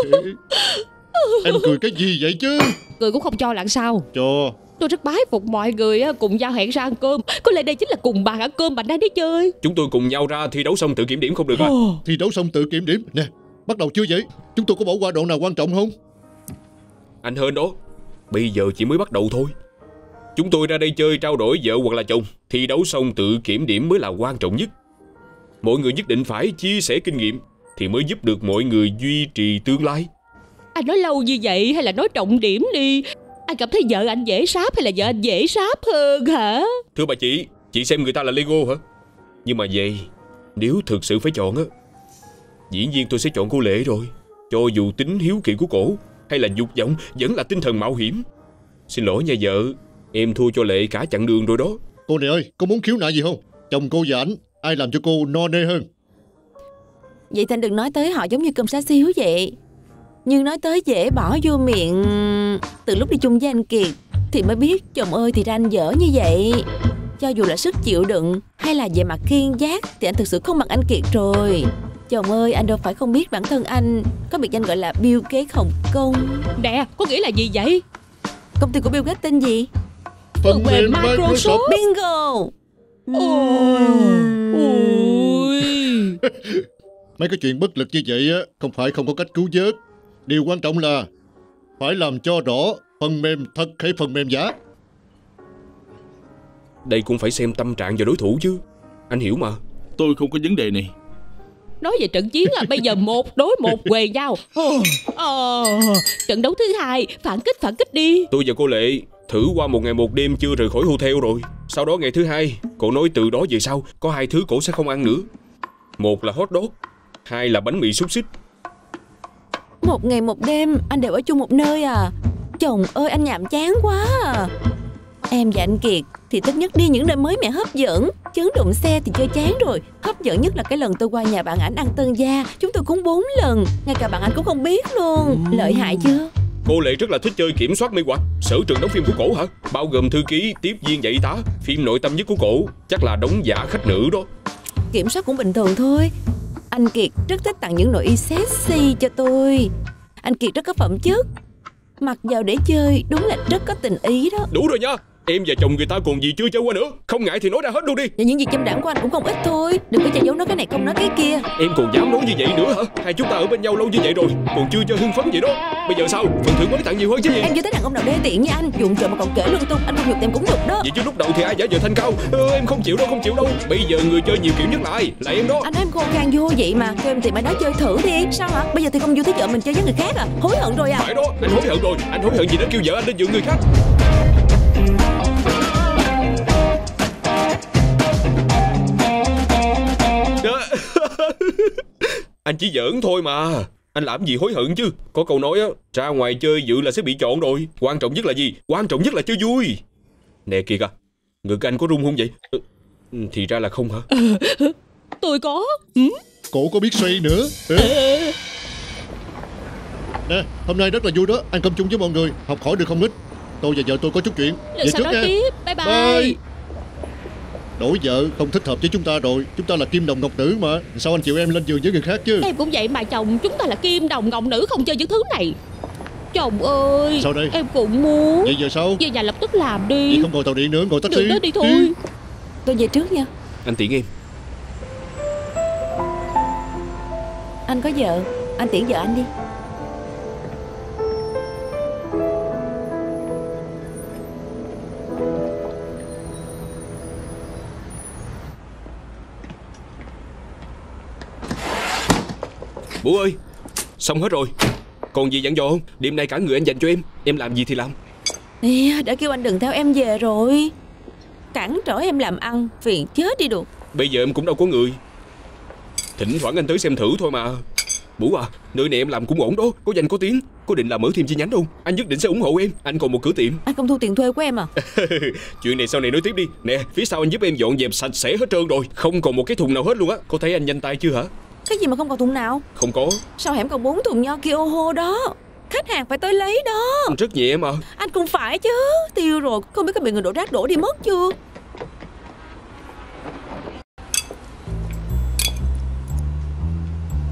Em cười cái gì vậy chứ? Cười cũng không cho là sao? Cho. Tôi rất bái phục mọi người cùng nhau hẹn ra ăn cơm. Có lẽ đây chính là cùng bàn ăn cơm bạn đang đi chơi. Chúng tôi cùng nhau ra thi đấu xong tự kiểm điểm không được à? Oh. Thi đấu xong tự kiểm điểm. Nè, bắt đầu chưa vậy? Chúng tôi có bỏ qua đoạn nào quan trọng không? Anh Hên đó, bây giờ chỉ mới bắt đầu thôi. Chúng tôi ra đây chơi trao đổi vợ hoặc là chồng. Thi đấu xong tự kiểm điểm mới là quan trọng nhất. Mọi người nhất định phải chia sẻ kinh nghiệm thì mới giúp được mọi người duy trì tương lai. Anh nói lâu như vậy hay là nói trọng điểm đi. Anh cảm thấy vợ anh dễ sáp hay là vợ anh dễ sáp hơn hả? Thưa bà chị, chị xem người ta là Lego hả? Nhưng mà vậy, nếu thực sự phải chọn á, dĩ nhiên tôi sẽ chọn cô Lệ rồi. Cho dù tính hiếu kỳ của cổ hay là dục vọng vẫn là tinh thần mạo hiểm. Xin lỗi nha vợ, em thua cho Lệ cả chặng đường rồi đó. Cô này ơi, có muốn khiếu nại gì không? Chồng cô và ảnh, ai làm cho cô no nê hơn? Vậy Thanh đừng nói tới họ giống như cơm xá xíu vậy. Nhưng nói tới dễ bỏ vô miệng. Từ lúc đi chung với anh Kiệt thì mới biết chồng ơi thì ra anh dở như vậy. Cho dù là sức chịu đựng hay là về mặt kiên giác thì anh thực sự không bằng anh Kiệt rồi. Chồng ơi, anh đâu phải không biết bản thân anh có biệt danh gọi là Bill Gates Hồng Kông. Nè, có nghĩa là gì vậy? Công ty của Bill Gates tên gì? Phần mềm Microsoft. Bingo. Ôi. Mấy cái chuyện bất lực như vậy á, không phải không có cách cứu vớt. Điều quan trọng là phải làm cho rõ phần mềm thật hay phần mềm giả. Đây cũng phải xem tâm trạng và đối thủ chứ. Anh hiểu mà. Tôi không có vấn đề này. Nói về trận chiến là bây giờ một đối một quề nhau. Ờ, trận đấu thứ hai, phản kích phản kích đi. Tôi và cô Lệ thử qua một ngày một đêm chưa rời khỏi hotel rồi. Sau đó ngày thứ hai, cổ nói từ đó về sau có hai thứ cổ sẽ không ăn nữa. Một là hot dog, hai là bánh mì xúc xích. Một ngày một đêm anh đều ở chung một nơi à? Chồng ơi, anh nhàm chán quá à. Em và anh Kiệt thì thích nhất đi những nơi mới mẻ hấp dẫn. Chấn động xe thì chơi chán rồi. Hấp dẫn nhất là cái lần tôi qua nhà bạn ảnh ăn tân gia. Chúng tôi cúng bốn lần. Ngay cả bạn ảnh cũng không biết luôn. Lợi hại chưa? Cô Lệ rất là thích chơi kiểm soát mê hoặc. Sở trường đóng phim của cổ hả? Bao gồm thư ký, tiếp viên, dạy tá. Phim nội tâm nhất của cổ chắc là đóng giả khách nữ đó. Kiểm soát cũng bình thường thôi. Anh Kiệt rất thích tặng những nội y sexy cho tôi. Anh Kiệt rất có phẩm chất. Mặc vào để chơi đúng là rất có tình ý đó. Đủ rồi nha. Em và chồng người ta còn gì chưa chơi qua nữa. Không ngại thì nói ra hết luôn đi. Và những gì châm đảm của anh cũng không ít thôi. Đừng có che giấu nói cái này không nói cái kia. Em còn dám nói như vậy nữa hả? Hai chúng ta ở bên nhau lâu như vậy rồi còn chưa chơi hưng phấn vậy đó. Bây giờ sao? Phần thưởng mới tặng nhiều hơn chứ gì? Em chưa thấy đàn ông nào đê tiện như anh. Dụng trộm mà còn kể lung tung. Anh không nhục em cũng nhục đó. Vậy chứ lúc đầu thì ai giả vờ thanh cao. ờ, Em không chịu đâu, không chịu đâu. Bây giờ người chơi nhiều kiểu nhất là ai? Là em đó. Anh nói em khô khan vô vậy mà. Cho em tìm ai đó chơi thử đi. Sao hả? Bây giờ thì không vui thấy vợ mình chơi với người khác à? Hối hận rồi à? Phải đó, anh hối hận rồi. Anh hối hận gì đến kêu vợ anh đến dựa người khác. Anh chỉ giỡn thôi mà. Anh làm gì hối hận chứ. Có câu nói á, ra ngoài chơi dự là sẽ bị chọn rồi. Quan trọng nhất là gì? Quan trọng nhất là chơi vui. Nè Kiệt à, ngực anh có rung không vậy? Ừ, thì ra là không hả? Tôi có. Ừ? Cổ có biết xoay nữa. Ừ. Nè, hôm nay rất là vui đó. Ăn cơm chung với mọi người, học hỏi được không ít. Tôi và vợ tôi có chút chuyện. Lần sau nói tiếp. Bye bye, bye. Đổi vợ không thích hợp với chúng ta rồi. Chúng ta là kim đồng ngọc nữ mà. Sao anh chịu em lên giường với người khác chứ? Em cũng vậy mà chồng. Chúng ta là kim đồng ngọc nữ, không chơi những thứ này. Chồng ơi. Sao đây? Em cũng muốn. Vậy giờ sao? Về nhà lập tức làm đi. Vậy không ngồi tàu điện nữa, ngồi taxi. Được đó, đi thôi. Đi. Tôi về trước nha. Anh tiễn em. Anh có vợ, anh tiễn vợ anh đi. Bố ơi, xong hết rồi. Còn gì dặn dò không? Đêm nay cả người anh dành cho em. Em làm gì thì làm. Nè, đã kêu anh đừng theo em về rồi. Cản trở em làm ăn, phiền chết đi được. Bây giờ em cũng đâu có người. Thỉnh thoảng anh tới xem thử thôi mà. Bố à, nơi này em làm cũng ổn đó. Có danh có tiếng. Có định làm mở thêm chi nhánh không? Anh nhất định sẽ ủng hộ em. Anh còn một cửa tiệm. Anh không thu tiền thuê của em à? Chuyện này sau này nói tiếp đi. Nè, phía sau anh giúp em dọn dẹp sạch sẽ hết trơn rồi. Không còn một cái thùng nào hết luôn á. Có thấy anh nhanh tay chưa hả? Cái gì mà không còn thùng nào? Không có. Sao hẻm còn bốn thùng nho kia ô hô đó? Khách hàng phải tới lấy đó. Rất nhẹ mà. Anh cũng phải chứ. Tiêu rồi, không biết có bị người đổ rác đổ đi mất chưa?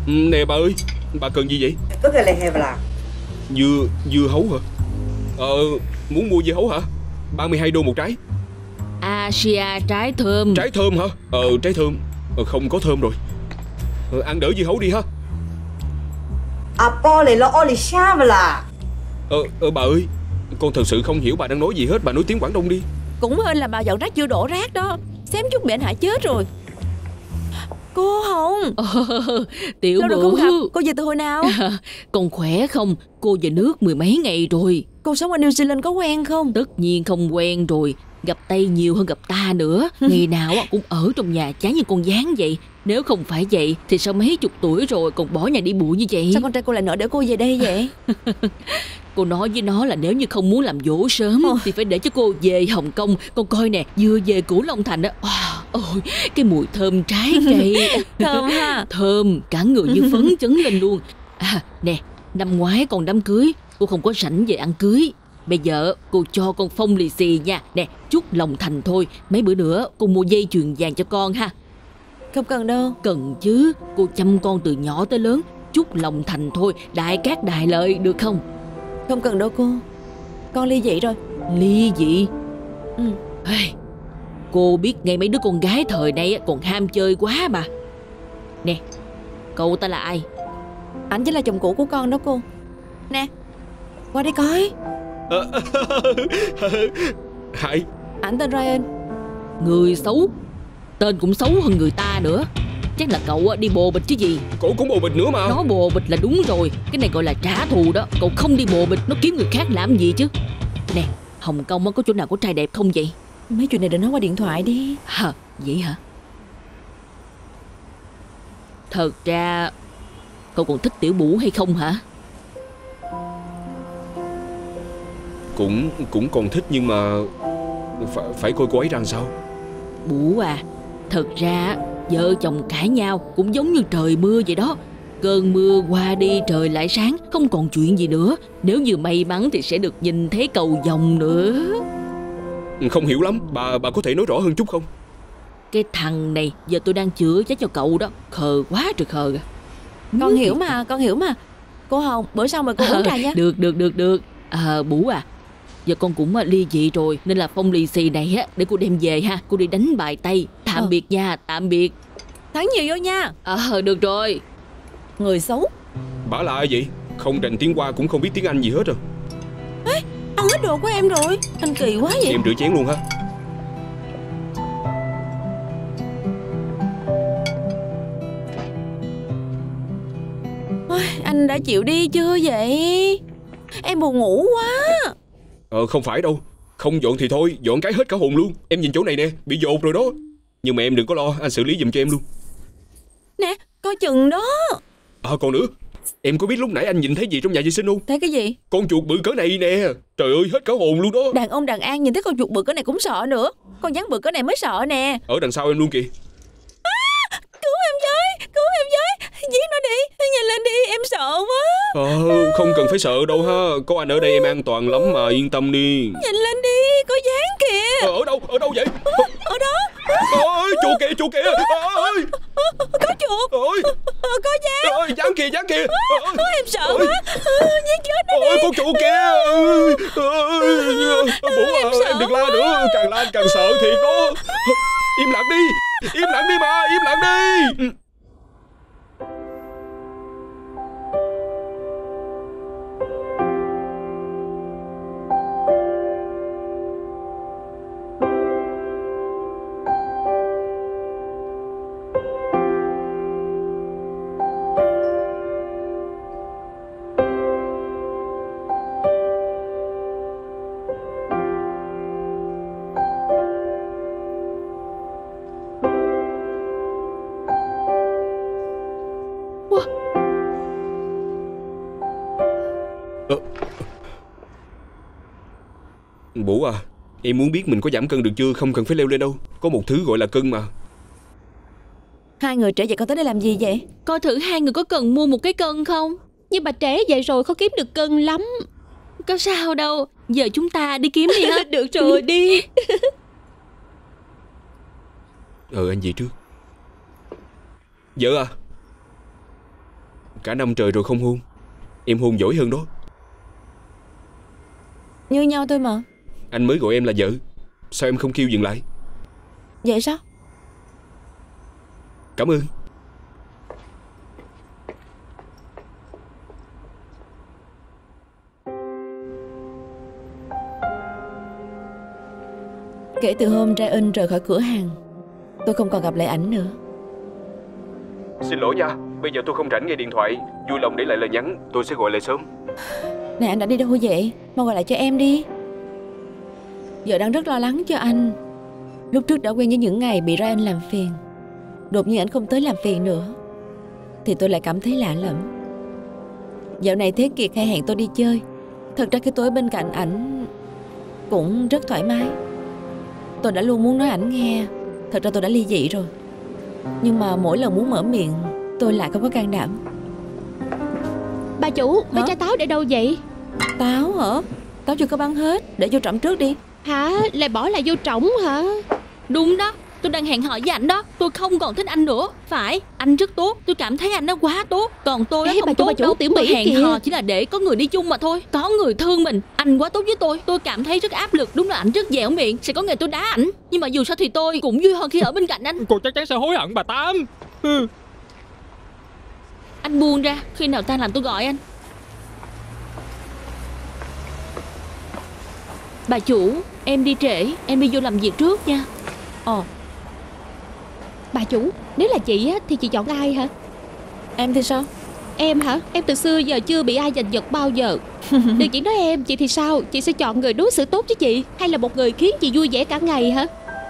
Nè bà ơi, bà cần gì vậy? Dưa, dưa hấu hả? Ờ, muốn mua dưa hấu hả? ba mươi hai đô một trái. Asia trái thơm. Trái thơm hả? Ờ, trái thơm. Ờ, không có thơm rồi. Ờ, ăn đỡ dưa hấu đi ha. Ờ, ờ, bà ơi, con thật sự không hiểu bà đang nói gì hết. Bà nói tiếng Quảng Đông đi. Cũng hên là bà dọn rác chưa đổ rác đó. Xém chút bị anh Hải chết rồi. Cô Hồng. Ờ, Tiểu Lâu rồi Bửu. không gặp. Cô về từ hồi nào? À, con khỏe không? Cô về nước mười mấy ngày rồi. Cô sống ở New Zealand có quen không? Tất nhiên không quen rồi. Gặp Tây nhiều hơn gặp ta nữa. Ngày nào cũng ở trong nhà chán như con gián vậy. Nếu không phải vậy thì sao mấy chục tuổi rồi còn bỏ nhà đi bụi như vậy? Sao con trai cô lại nỡ để cô về đây vậy? Cô nói với nó là nếu như không muốn làm dỗ sớm Ồ. thì phải để cho cô về Hồng Kông. Con coi nè, vừa về Cửu Long Thành á. Ôi, cái mùi thơm trái cây. Thơm ha. Thơm, cả người như phấn chấn lên luôn. À, nè, năm ngoái còn đám cưới, cô không có rảnh về ăn cưới. Bây giờ cô cho con phong lì xì nha. Nè, chút lòng thành thôi. Mấy bữa nữa cô mua dây chuyền vàng cho con ha. Không cần đâu. Cần chứ, cô chăm con từ nhỏ tới lớn. Chút lòng thành thôi, đại cát đại lợi được không? Không cần đâu cô. Con ly dị rồi. Ly dị? Ừ. Hey, cô biết ngay mấy đứa con gái thời nay còn ham chơi quá mà. Nè, cậu ta là ai? Ảnh chính là chồng cũ của con đó cô. Nè, qua đây coi. Hải. Ảnh tên Ryan. Người xấu. Tên cũng xấu hơn người ta nữa. Chắc là cậu đi bồ bịch chứ gì. Cổ cũng bồ bịch nữa mà. Nó bồ bịch là đúng rồi. Cái này gọi là trả thù đó. Cậu không đi bồ bịch nó kiếm người khác làm gì chứ. Nè, Hồng Kông có chỗ nào có trai đẹp không vậy? Mấy chuyện này đừng nói qua điện thoại đi. Hả, vậy hả? Thật ra cậu còn thích Tiểu Bửu hay không hả? Cũng cũng còn thích nhưng mà phải, phải coi cô ấy ra sao. Bửu à, thật ra vợ chồng cãi nhau cũng giống như trời mưa vậy đó. Cơn mưa qua đi trời lại sáng, không còn chuyện gì nữa. Nếu như may mắn thì sẽ được nhìn thấy cầu vồng nữa. Không hiểu lắm, bà bà có thể nói rõ hơn chút không? Cái thằng này giờ tôi đang chữa cháy cho cậu đó. Khờ quá trời khờ. Con ừ. hiểu mà, con hiểu mà. Cô Hồng, bữa sau mời cô uống trà nha. Được, được, được, được. À, Bửu à, giờ con cũng ly dị rồi nên là phong lì xì này á để cô đem về ha. Cô đi đánh bài Tây. Tạm ờ. biệt nha, tạm biệt. Thắng nhiều vô nha. Ờ, được rồi. Người xấu. Bả là ai vậy? Không rành tiếng Hoa cũng không biết tiếng Anh gì hết rồi. Ê, ăn hết đồ của em rồi. Anh kỳ quá vậy. Em rửa chén luôn ha. Ôi, anh đã chịu đi chưa vậy? Em buồn ngủ quá. Ờ không phải đâu. Không dọn thì thôi, dọn cái hết cả hồn luôn. Em nhìn chỗ này nè, bị dột rồi đó. Nhưng mà em đừng có lo, anh xử lý giùm cho em luôn. Nè, coi chừng đó. À còn nữa, em có biết lúc nãy anh nhìn thấy gì trong nhà vệ sinh không? Thấy cái gì? Con chuột bự cỡ này nè. Trời ơi, hết cả hồn luôn đó. Đàn ông đàn an nhìn thấy con chuột bự cỡ này cũng sợ nữa. Con rắn bự cỡ này mới sợ nè. Ở đằng sau em luôn kìa. À, cứu em với, cứu em với. Giết nó đi, nhanh lên đi, em sợ quá. Ờ, không cần phải sợ đâu ha. Có anh ở đây em an toàn lắm mà, yên tâm đi. Nhanh lên đi, có dán kìa. Ờ, ở đâu, ở đâu vậy? Ở, ở đó. Ôi, chuột kìa, chuột kìa. Ôi. Có chuột. Ôi. Có dán. Ôi, dán kìa, dán kìa. Ôi, em sợ quá. Giết chết nó đi. Ôi, con chuột kìa. Bố à, em đừng la nữa, càng la càng sợ thiệt đó. Im lặng đi, im lặng đi mà, im lặng đi. Bố à, em muốn biết mình có giảm cân được chưa? Không cần phải leo lên đâu. Có một thứ gọi là cân mà. Hai người trẻ vậy con tới đây làm gì vậy? Coi thử hai người có cần mua một cái cân không? Nhưng mà trẻ vậy rồi khó kiếm được cân lắm. Có sao đâu. Giờ chúng ta đi kiếm đi ha. Được rồi, đi. Ờ anh về trước. Vợ à, Cả năm trời rồi không hôn. Em hôn giỏi hơn đó. Như nhau thôi mà. Anh mới gọi em là vợ. Sao em không kêu dừng lại? Vậy sao? Cảm ơn. Kể từ hôm Ryan rời khỏi cửa hàng, tôi không còn gặp lại ảnh nữa. Xin lỗi nha, bây giờ tôi không rảnh nghe điện thoại. Vui lòng để lại lời nhắn, tôi sẽ gọi lại sớm. Này, anh đã đi đâu vậy? Mau gọi lại cho em đi. Giờ đang rất lo lắng cho anh. Lúc trước đã quen với những ngày bị Ryan làm phiền. Đột nhiên ảnh không tới làm phiền nữa thì tôi lại cảm thấy lạ lẫm. Dạo này Thế Kiệt hay hẹn tôi đi chơi. Thật ra khi tôi ở bên cạnh ảnh cũng rất thoải mái. Tôi đã luôn muốn nói ảnh nghe thật ra tôi đã ly dị rồi. Nhưng mà mỗi lần muốn mở miệng tôi lại không có can đảm. Bà chủ, mấy trái táo để đâu vậy? Táo hả? Táo chưa có băng hết, để vô trỏng trước đi. Hả? Lại bỏ lại vô trỏng hả? Đúng đó, tôi đang hẹn hò với anh đó. Tôi không còn thích anh nữa. Phải, anh rất tốt, tôi cảm thấy anh nó quá tốt. Còn tôi nó Ê, không bà chủ, tốt bà chủ, đâu. Tiểu Tôi Mỹ hẹn kìa. hò chỉ là để có người đi chung mà thôi. Có người thương mình. Anh quá tốt với tôi. Tôi cảm thấy rất áp lực. Đúng là ảnh rất dẻo miệng. Sẽ có ngày tôi đá ảnh. Nhưng mà dù sao thì tôi cũng vui hơn khi ở bên cạnh anh. Cô chắc chắn sẽ hối hận bà Tám. Ừ. Anh buông ra, khi nào tan làm tôi gọi anh. Bà chủ, em đi trễ. Em đi vô làm việc trước nha. Ồ. Bà chủ, nếu là chị á thì chị chọn ai hả? Em thì sao? Em hả? Em từ xưa giờ chưa bị ai giành giật bao giờ. Đừng chỉ nói em, chị thì sao? Chị sẽ chọn người đối xử tốt với chị, hay là một người khiến chị vui vẻ cả ngày hả?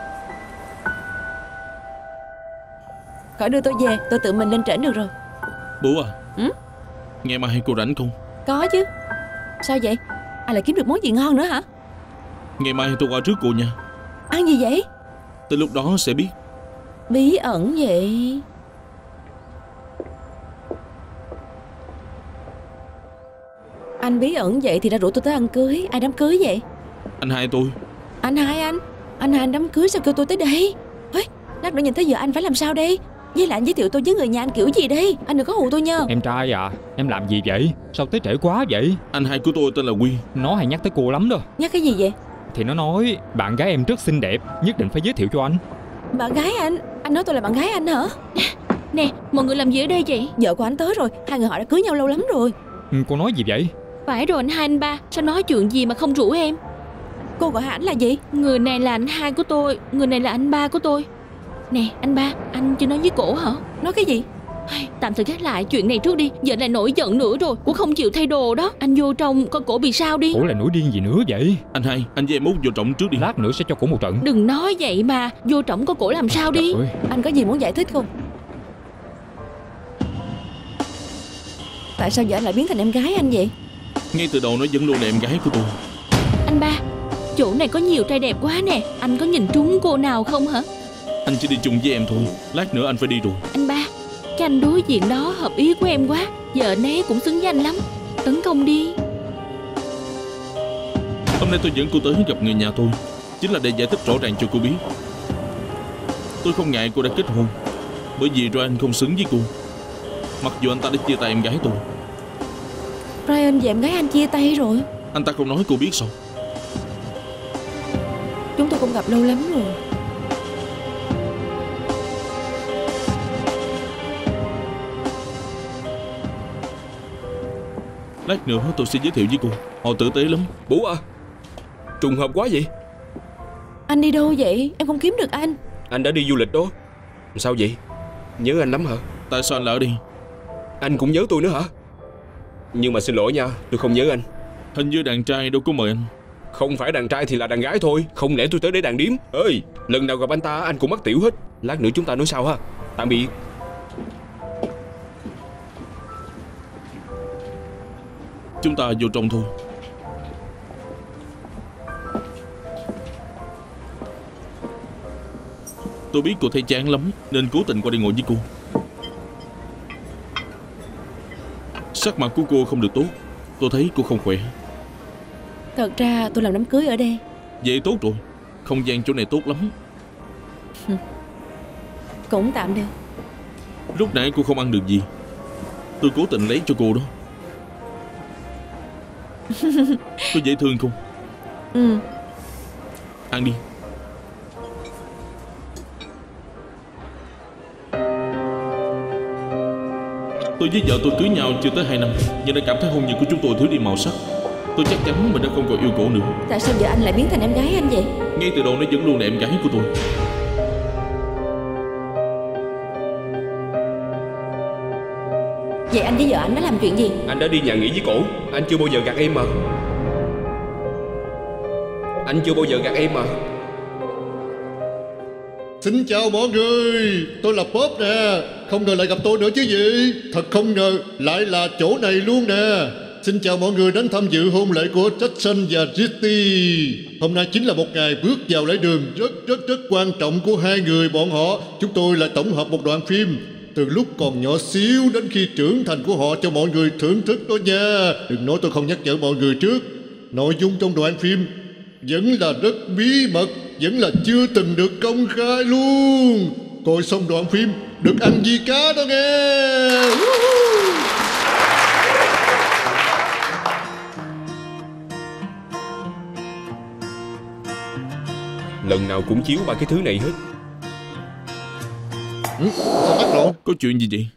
Khỏi đưa tôi về, tôi tự mình lên trển được rồi. Bố à, ừ? Ngày mai cô rảnh không? Có chứ. Sao vậy? Anh lại kiếm được món gì ngon nữa hả? Ngày mai tôi qua trước cô nha. Ăn gì vậy? Tới lúc đó sẽ biết. Bí ẩn vậy. Anh bí ẩn vậy thì đã rủ tôi tới ăn cưới. Ai đám cưới vậy? Anh hai tôi. Anh hai anh? Anh hai anh đám cưới sao kêu tôi tới đây? Ê, lát nữa nhìn thấy giờ anh phải làm sao đây? Với lại anh giới thiệu tôi với người nhà anh kiểu gì đây? Anh đừng có hù tôi nha. Em trai à, em làm gì vậy? Sao tới trễ quá vậy? Anh hai của tôi tên là Quy. Nó hay nhắc tới cô lắm đó. Nhắc cái gì vậy? Thì nó nói bạn gái em rất xinh đẹp, nhất định phải giới thiệu cho anh. Bạn gái anh? Anh nói tôi là bạn gái anh hả? Nè, mọi người làm gì ở đây vậy? Vợ của anh tới rồi. Hai người họ đã cưới nhau lâu lắm rồi. Ừ, cô nói gì vậy? Phải rồi anh hai anh ba. Sao nói chuyện gì mà không rủ em? Cô gọi ảnh là gì? Người này là anh hai của tôi. Người này là anh ba của tôi. Nè anh ba, anh chưa nói với cổ hả? Nói cái gì? Tạm thời gác lại chuyện này trước đi. Giờ lại nổi giận nữa rồi. Cổ không chịu thay đồ đó. Anh vô trong coi cổ bị sao đi. Cổ lại nổi điên gì nữa vậy? Anh hai, anh với em Út vô trọng trước đi. Lát nữa sẽ cho cổ một trận. Đừng nói vậy mà. Vô trọng coi cổ làm sao đi. Anh có gì muốn giải thích không? Tại sao giờ anh lại biến thành em gái anh vậy? Ngay từ đầu nó vẫn luôn là em gái của tôi. Anh ba, chỗ này có nhiều trai đẹp quá nè. Anh có nhìn trúng cô nào không hả? Anh chỉ đi chung với em thôi. Lát nữa anh phải đi rồi. Anh ba, cái anh đối diện đó hợp ý của em quá. Giờ anh ấy cũng xứng với anh lắm. Tấn công đi. Hôm nay tôi dẫn cô tới gặp người nhà tôi, chính là để giải thích rõ ràng cho cô biết. Tôi không ngại cô đã kết hôn, bởi vì Ryan không xứng với cô. Mặc dù anh ta đã chia tay em gái tôi. Ryan và em gái anh chia tay rồi? Anh ta không nói cô biết sao? Chúng tôi không gặp lâu lắm rồi. Lát nữa tôi sẽ giới thiệu với cô. Họ tử tế lắm. Bố à, trùng hợp quá vậy. Anh đi đâu vậy? Em không kiếm được anh. Anh đã đi du lịch đó. Sao vậy? Nhớ anh lắm hả? Tại sao anh lại ở đây? Anh cũng nhớ tôi nữa hả? Nhưng mà xin lỗi nha, tôi không nhớ anh. Hình như đàn trai đâu có mời anh. Không phải đàn trai thì là đàn gái thôi. Không lẽ tôi tới để đàn điếm? Ơi, lần nào gặp anh ta anh cũng mắc tiểu hết. Lát nữa chúng ta nói sau ha. Tạm biệt. Chúng ta vô trong thôi. Tôi biết cô thấy chán lắm nên cố tình qua đây ngồi với cô. Sắc mặt của cô không được tốt. Tôi thấy cô không khỏe. Thật ra tôi làm đám cưới ở đây. Vậy tốt rồi. Không gian chỗ này tốt lắm. Cũng tạm được. Lúc nãy cô không ăn được gì. Tôi cố tình lấy cho cô đó. Có dễ thương không? Ừ. Ăn đi. Tôi với vợ tôi cưới nhau chưa tới hai năm, nhưng đã cảm thấy hôn nhân của chúng tôi thiếu đi màu sắc. Tôi chắc chắn mình đã không còn yêu cổ nữa. Tại sao vợ anh lại biến thành em gái anh vậy? Ngay từ đầu nó vẫn luôn là em gái của tôi. Vậy anh với vợ anh đã làm chuyện gì? Anh đã đi nhà nghỉ với cổ. Anh chưa bao giờ gạt em mà. Anh chưa bao giờ gạt em mà. Xin chào mọi người, tôi là Bob nè. Không ngờ lại gặp tôi nữa chứ gì. Thật không ngờ lại là chỗ này luôn nè. Xin chào mọi người đến tham dự hôn lễ của Jackson và Ritty. Hôm nay chính là một ngày bước vào lễ đường rất rất rất quan trọng của hai người bọn họ. Chúng tôi lại tổng hợp một đoạn phim từ lúc còn nhỏ xíu đến khi trưởng thành của họ cho mọi người thưởng thức đó nha. Đừng nói tôi không nhắc nhở mọi người trước. Nội dung trong đoạn phim vẫn là rất bí mật, vẫn là chưa từng được công khai luôn. Coi xong đoạn phim được ăn vi cá đó nghe. Lần nào cũng chiếu ba cái thứ này hết. Ừ, sao tắt lộn? Có chuyện gì vậy?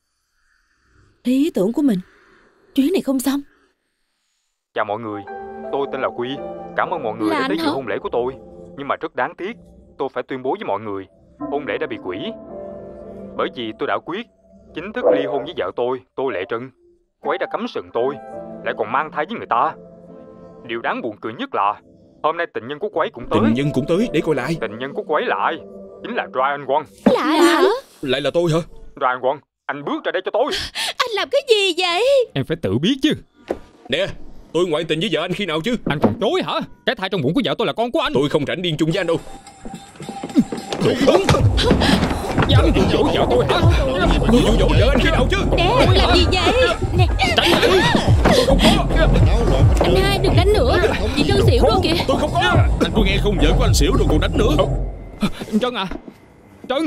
Ý tưởng của mình. Chuyến này không xong. Chào mọi người, tôi tên là Quy. Cảm ơn mọi người Là đã tới anh dự hả? hôn lễ của tôi. Nhưng mà rất đáng tiếc, tôi phải tuyên bố với mọi người, hôn lễ đã bị hủy. Bởi vì tôi đã quyết chính thức ly hôn với vợ tôi, Tô Lệ Trân. Cô ấy đã cấm sừng tôi, lại còn mang thai với người ta. Điều đáng buồn cười nhất là hôm nay tình nhân của cô ấy cũng tới. Tình nhân cũng tới, để coi lại. Tình nhân của cô ấy là ai? Chính là Ryan Won. Là anh hả? Lại là tôi hả? Ryan Won, anh bước ra đây cho tôi. Anh làm cái gì vậy? Em phải tự biết chứ. Nè, tôi ngoại tình với vợ anh khi nào chứ? Anh còn chối hả? Cái thai trong bụng của vợ tôi là con của anh. Tôi không rảnh điên chung với anh đâu. Đồ khốn. Dám dụ dỗ vợ tôi hả? Tôi dụ dỗ vợ anh khi nào chứ? Nè, làm gì vậy? Nè, Tránh ra đi. Tôi không có. Anh hai đừng đánh nữa. Chị Trân xỉu rồi kìa. Tôi không có. Anh có nghe không, vợ của anh xỉu rồi còn đánh nữa. Trân à, Trân.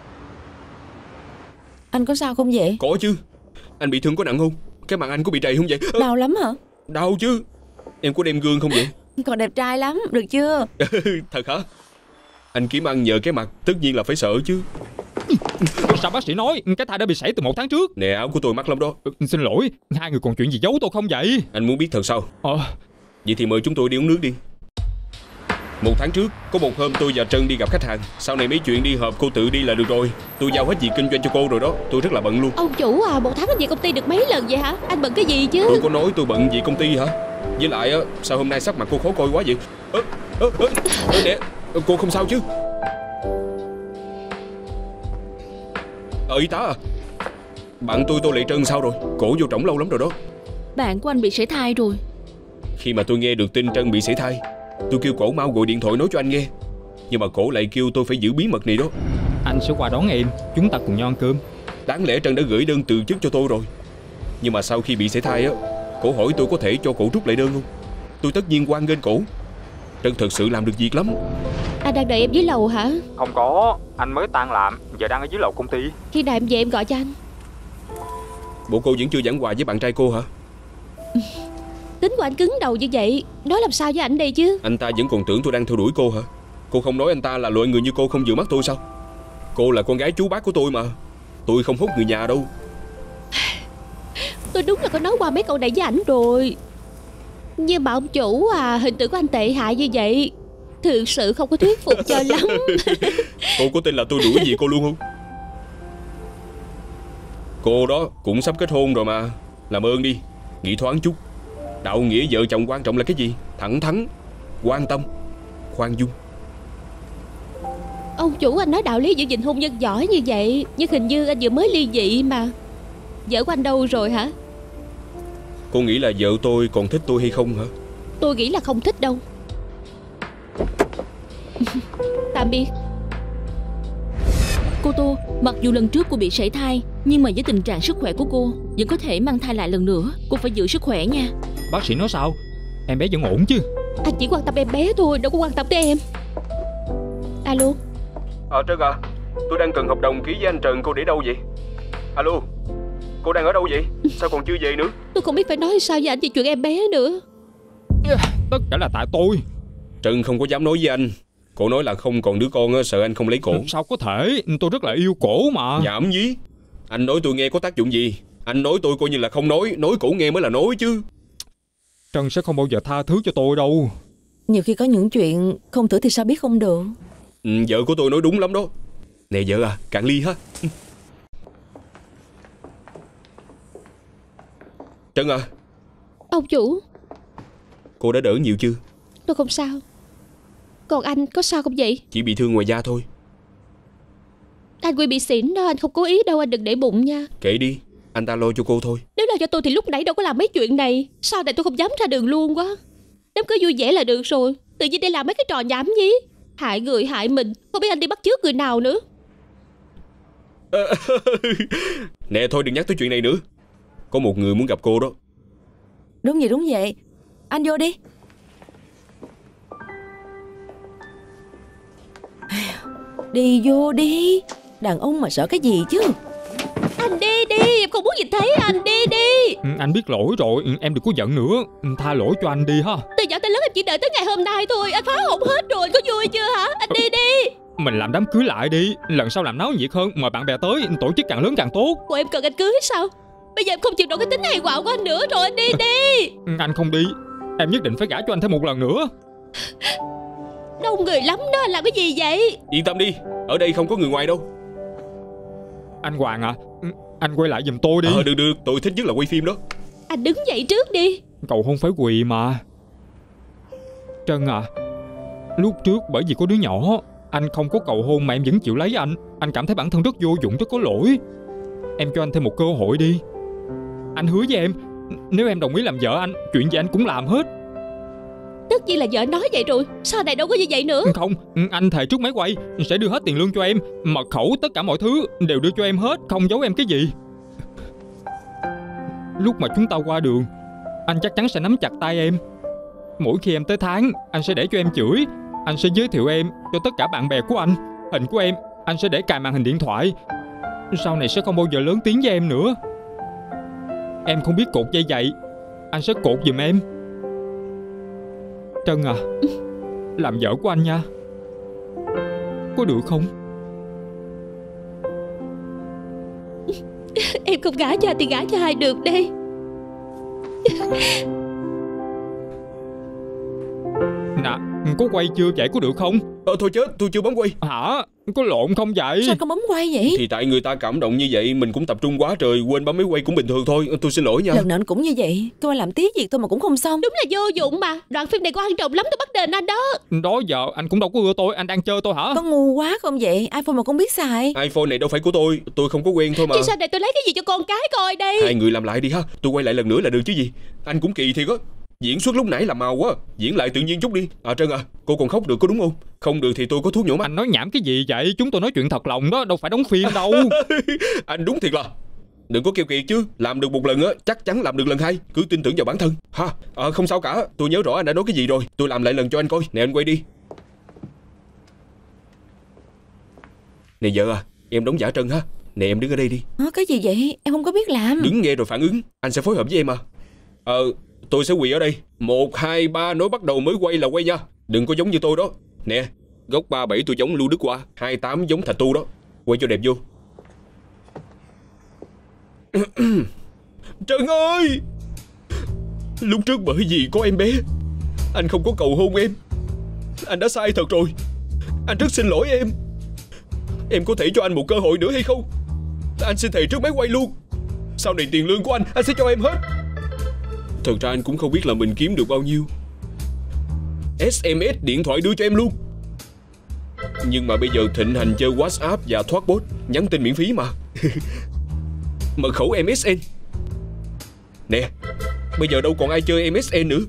Anh có sao không vậy? Có chứ. Anh bị thương có nặng không? Cái mặt anh có bị trầy không vậy? Ơ, Đau lắm hả? đau chứ. Em có đem gương không vậy? Còn đẹp trai lắm, được chưa? Thật hả? Anh kiếm ăn nhờ cái mặt, tất nhiên là phải sợ chứ. Sao bác sĩ nói cái thai đã bị sảy từ một tháng trước? Nè, áo của tôi mắc lắm đó. Xin lỗi, hai người còn chuyện gì giấu tôi không vậy? Anh muốn biết thật sao? Ờ. Vậy thì mời chúng tôi đi uống nước đi. Một tháng trước, có một hôm tôi và Trân đi gặp khách hàng. Sau này mấy chuyện đi họp cô tự đi là được rồi. Tôi giao hết việc kinh doanh cho cô rồi đó. Tôi rất là bận luôn. ông chủ à, một tháng anh về công ty được mấy lần vậy hả? Anh bận cái gì chứ? Tôi có nói tôi bận vì công ty hả? Với lại á, sao hôm nay sắc mặt cô khó coi quá vậy? Ơ, ơ, ơ, ơ, nè, cô không sao chứ? Ờ, y tá à? Bạn tôi Tô Lệ Trân sao rồi? Cổ vô trỏng lâu lắm rồi đó. Bạn của anh bị sảy thai rồi. Khi mà tôi nghe được tin Trân bị sảy thai, tôi kêu cổ mau gọi điện thoại nói cho anh nghe. Nhưng mà cổ lại kêu tôi phải giữ bí mật này đó. Anh sẽ qua đón em, chúng ta cùng nhau ăn cơm. Đáng lẽ Trân đã gửi đơn từ chức cho tôi rồi. Nhưng mà sau khi bị sảy thai á, cổ hỏi tôi có thể cho cổ rút lại đơn không. Tôi tất nhiên hoan nghênh cổ. Trân thật sự làm được việc lắm. Anh đang đợi em dưới lầu hả? Không có, anh mới tan làm, giờ đang ở dưới lầu công ty. Khi nào em về em gọi cho anh. Bộ cô vẫn chưa giảng hòa với bạn trai cô hả? Tính của anh cứng đầu như vậy, nói làm sao với ảnh đây chứ? Anh ta vẫn còn tưởng tôi đang theo đuổi cô hả? Cô không nói anh ta là loại người như cô không vừa mắt tôi sao? Cô là con gái chú bác của tôi mà. Tôi không hốt người nhà đâu. Tôi đúng là có nói qua mấy câu này với ảnh rồi. Nhưng mà ông chủ à, hình tượng của anh tệ hại như vậy, thực sự không có thuyết phục cho lắm. Cô có tin là tôi đuổi gì cô luôn không? Cô đó cũng sắp kết hôn rồi mà. Làm ơn đi, nghĩ thoáng chút. Đạo nghĩa vợ chồng quan trọng là cái gì? Thẳng thắn, quan tâm, khoan dung. Ông chủ anh nói đạo lý giữ gìn hôn nhân giỏi như vậy, nhưng hình như anh vừa mới ly dị mà. Vợ của anh đâu rồi hả? Cô nghĩ là vợ tôi còn thích tôi hay không hả? Tôi nghĩ là không thích đâu. Tạm biệt. Cô Tô, mặc dù lần trước cô bị sảy thai, nhưng mà với tình trạng sức khỏe của cô vẫn có thể mang thai lại lần nữa. Cô phải giữ sức khỏe nha. Bác sĩ nói sao? Em bé vẫn ổn chứ? Anh chỉ quan tâm em bé thôi, đâu có quan tâm tới em. Alo. Ờ Trân à, tôi đang cần hợp đồng ký với anh Trần, cô để đâu vậy? Alo. Cô đang ở đâu vậy? Sao còn chưa về nữa? Tôi không biết phải nói sao với anh về chuyện em bé nữa. Tất cả là tại tôi. Trân không có dám nói với anh. Cổ nói là không còn đứa con, sợ anh không lấy cổ. Sao có thể, tôi rất là yêu cổ mà. Nhảm nhí. Anh nói tôi nghe có tác dụng gì? Anh nói tôi coi như là không nói. Nói cổ nghe mới là nói chứ. Trân sẽ không bao giờ tha thứ cho tôi đâu. Nhiều khi có những chuyện không thử thì sao biết không được. Ừ, vợ của tôi nói đúng lắm đó. Nè vợ à, cạn ly ha. Trân à. Ông chủ. Cô đã đỡ nhiều chưa? Tôi không sao. Còn anh có sao không vậy? Chỉ bị thương ngoài da thôi. Anh Quy bị xỉn đó, anh không cố ý đâu, anh đừng để bụng nha. Kệ đi, anh ta lo cho cô thôi. Nếu lo cho tôi thì lúc nãy đâu có làm mấy chuyện này. Sau này tôi không dám ra đường luôn quá. Đám cưới vui vẻ là được rồi, tự nhiên đây làm mấy cái trò nhảm gì. Hại người hại mình. Không biết anh đi bắt chước người nào nữa. Nè thôi đừng nhắc tới chuyện này nữa. Có một người muốn gặp cô đó. Đúng vậy đúng vậy. Anh vô đi. Đi vô đi. Đàn ông mà sợ cái gì chứ. Anh đi đi, em không muốn nhìn thấy anh. Đi đi. Anh biết lỗi rồi, em đừng có giận nữa. Tha lỗi cho anh đi ha. Từ nhỏ tới lớn em chỉ đợi tới ngày hôm nay thôi. Anh phá hỏng hết rồi, có vui chưa hả? Anh đi đi. Mình làm đám cưới lại đi. Lần sau làm náo nhiệt hơn, mời bạn bè tới. Tổ chức càng lớn càng tốt. Bộ em cần anh cưới sao? Bây giờ em không chịu nổi cái tính hay quạo của anh nữa rồi. Anh đi đi. Anh không đi, em nhất định phải gả cho anh thêm một lần nữa. Đông người lắm đó, anh làm cái gì vậy? Yên tâm đi, ở đây không có người ngoài đâu. Anh Hoàng à, anh quay lại giùm tôi đi. Ờ được được, tôi thích nhất là quay phim đó. Anh đứng dậy trước đi. Cậu không phải quỳ mà. Trân à, lúc trước bởi vì có đứa nhỏ, anh không có cầu hôn mà em vẫn chịu lấy anh. Anh cảm thấy bản thân rất vô dụng, rất có lỗi. Em cho anh thêm một cơ hội đi. Anh hứa với em, nếu em đồng ý làm vợ anh, chuyện gì anh cũng làm hết. Tất nhiên là vợ nói vậy rồi, sau này đâu có như vậy nữa. Không, anh thề trước máy quay sẽ đưa hết tiền lương cho em, mật khẩu, tất cả mọi thứ đều đưa cho em hết, không giấu em cái gì. Lúc mà chúng ta qua đường, anh chắc chắn sẽ nắm chặt tay em. Mỗi khi em tới tháng, anh sẽ để cho em chửi. Anh sẽ giới thiệu em cho tất cả bạn bè của anh. Hình của em, anh sẽ để cài màn hình điện thoại. Sau này sẽ không bao giờ lớn tiếng với em nữa. Em không biết cột dây giày, anh sẽ cột giùm em. Trân à, làm vợ của anh nha. Có được không? Em không gả cho anh thì gả cho ai được đây. Nè, có quay chưa vậy, có được không? Ờ thôi chết, tôi chưa bấm quay. Hả? Có lộn không vậy? Sao không bấm quay vậy? Thì tại người ta cảm động như vậy, mình cũng tập trung quá trời, quên bấm máy quay cũng bình thường thôi. Tôi xin lỗi nha. Lần nào anh cũng như vậy. Tôi làm tí việc thôi mà cũng không xong. Đúng là vô dụng mà. Đoạn phim này quan trọng lắm, tôi bắt đền anh đó. Đó giờ anh cũng đâu có ưa tôi, anh đang chơi tôi hả? Có ngu quá không vậy? iPhone mà không biết xài. iPhone này đâu phải của tôi, tôi không có quen thôi mà. Chứ sao để tôi lấy cái gì cho con cái coi đây. Hai người làm lại đi ha, tôi quay lại lần nữa là được chứ gì. Anh cũng kỳ thiệt á. Diễn xuất lúc nãy là màu quá, diễn lại tự nhiên chút đi. À Trân à, cô còn khóc được có đúng không? Không được thì tôi có thuốc nhổ mắt. Anh nói nhảm cái gì vậy? Chúng tôi nói chuyện thật lòng đó, đâu phải đóng phim đâu. Anh đúng thiệt là. Đừng có keo kiệt chứ, làm được một lần á, chắc chắn làm được lần hai. Cứ tin tưởng vào bản thân. Ha, à, không sao cả, tôi nhớ rõ anh đã nói cái gì rồi. Tôi làm lại lần cho anh coi. Nè anh quay đi. Nè vợ à, em đóng giả Trân ha. Nè em đứng ở đây đi. À, cái gì vậy? Em không có biết làm. Đứng nghe rồi phản ứng. Anh sẽ phối hợp với em à. Ờ, tôi sẽ quỳ ở đây. Một, hai, ba nói bắt đầu mới quay là quay nha. Đừng có giống như tôi đó. Nè, góc ba bảy tôi giống Lưu Đức Hoa, hai tám giống Thạch Tu đó. Quay cho đẹp vô. Trân ơi, lúc trước bởi vì có em bé, anh không có cầu hôn em. Anh đã sai thật rồi. Anh rất xin lỗi em. Em có thể cho anh một cơ hội nữa hay không? Anh xin thề trước máy quay luôn. Sau này tiền lương của anh, anh sẽ cho em hết. Thật ra anh cũng không biết là mình kiếm được bao nhiêu. ét em ét điện thoại đưa cho em luôn. Nhưng mà bây giờ thịnh hành chơi WhatsApp và Thoughtbot, nhắn tin miễn phí mà. Mật khẩu em ét en. Nè, bây giờ đâu còn ai chơi em ét en nữa.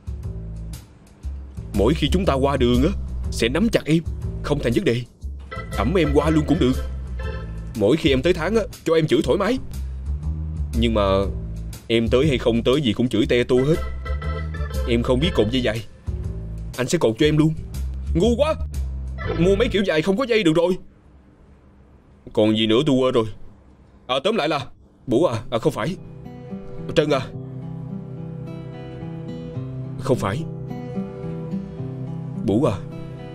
Mỗi khi chúng ta qua đường á, sẽ nắm chặt em, không thành vấn đề. Ẵm em qua luôn cũng được. Mỗi khi em tới tháng á, cho em chửi thoải mái. Nhưng mà em tới hay không tới gì cũng chửi te tua hết. Em không biết cột dây dài, anh sẽ cột cho em luôn. Ngu quá. Mua mấy kiểu dài không có dây được rồi. Còn gì nữa tôi quên rồi. À tóm lại là Bủ à, à không phải. Trân à. Không phải. Bủ à,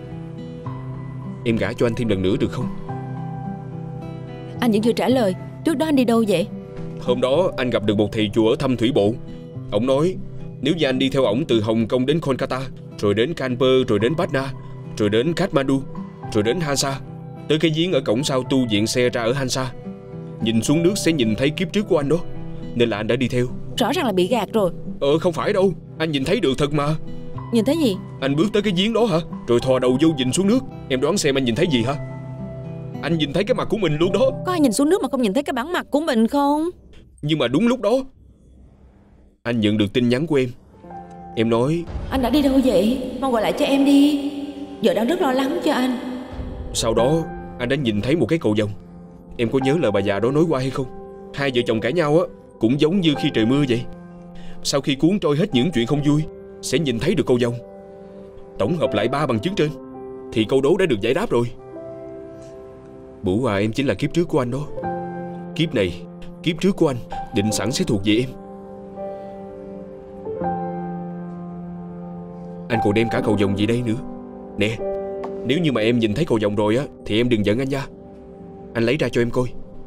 em gả cho anh thêm lần nữa được không? Anh vẫn chưa trả lời. Trước đó anh đi đâu vậy? Hôm đó anh gặp được một thầy chùa ở thăm thủy bộ. Ông nói nếu như anh đi theo ổng từ Hồng Kông đến Kolkata, rồi đến Kanpur, rồi đến Patna, rồi đến Kathmandu, rồi đến Hansa, tới cái giếng ở cổng sau tu viện xe ra ở Hansa, nhìn xuống nước sẽ nhìn thấy kiếp trước của anh đó. Nên là anh đã đi theo. Rõ ràng là bị gạt rồi. Ờ không phải đâu, anh nhìn thấy được thật mà. Nhìn thấy gì? Anh bước tới cái giếng đó hả, rồi thò đầu vô nhìn xuống nước. Em đoán xem anh nhìn thấy gì hả? Anh nhìn thấy cái mặt của mình luôn đó. Có ai nhìn xuống nước mà không nhìn thấy cái bản mặt của mình không? Nhưng mà đúng lúc đó anh nhận được tin nhắn của em. Em nói anh đã đi đâu vậy? Mau gọi lại cho em đi. Giờ đang rất lo lắng cho anh. Sau đó anh đã nhìn thấy một cái cầu vồng. Em có nhớ lời bà già đó nói qua hay không? Hai vợ chồng cãi nhau á cũng giống như khi trời mưa vậy. Sau khi cuốn trôi hết những chuyện không vui sẽ nhìn thấy được câu vồng. Tổng hợp lại ba bằng chứng trên thì câu đố đã được giải đáp rồi. Bủ à, em chính là kiếp trước của anh đó. Kiếp này, kiếp trước của anh định sẵn sẽ thuộc về em. Anh còn đem cả cầu vồng gì đây nữa. Nè, nếu như mà em nhìn thấy cầu vồng rồi á thì em đừng giận anh nha. Anh lấy ra cho em coi.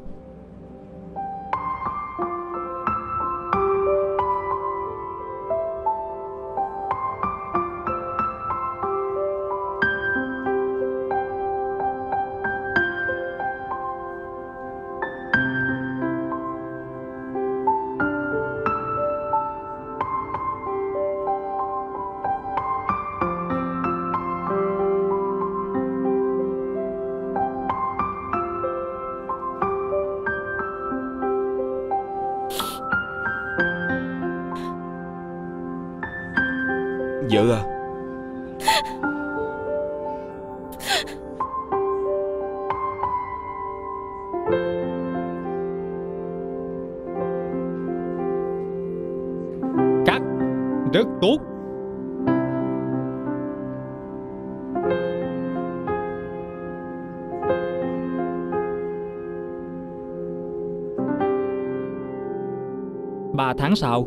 Vợ à. Cắt. Rất tốt. Ba tháng sau.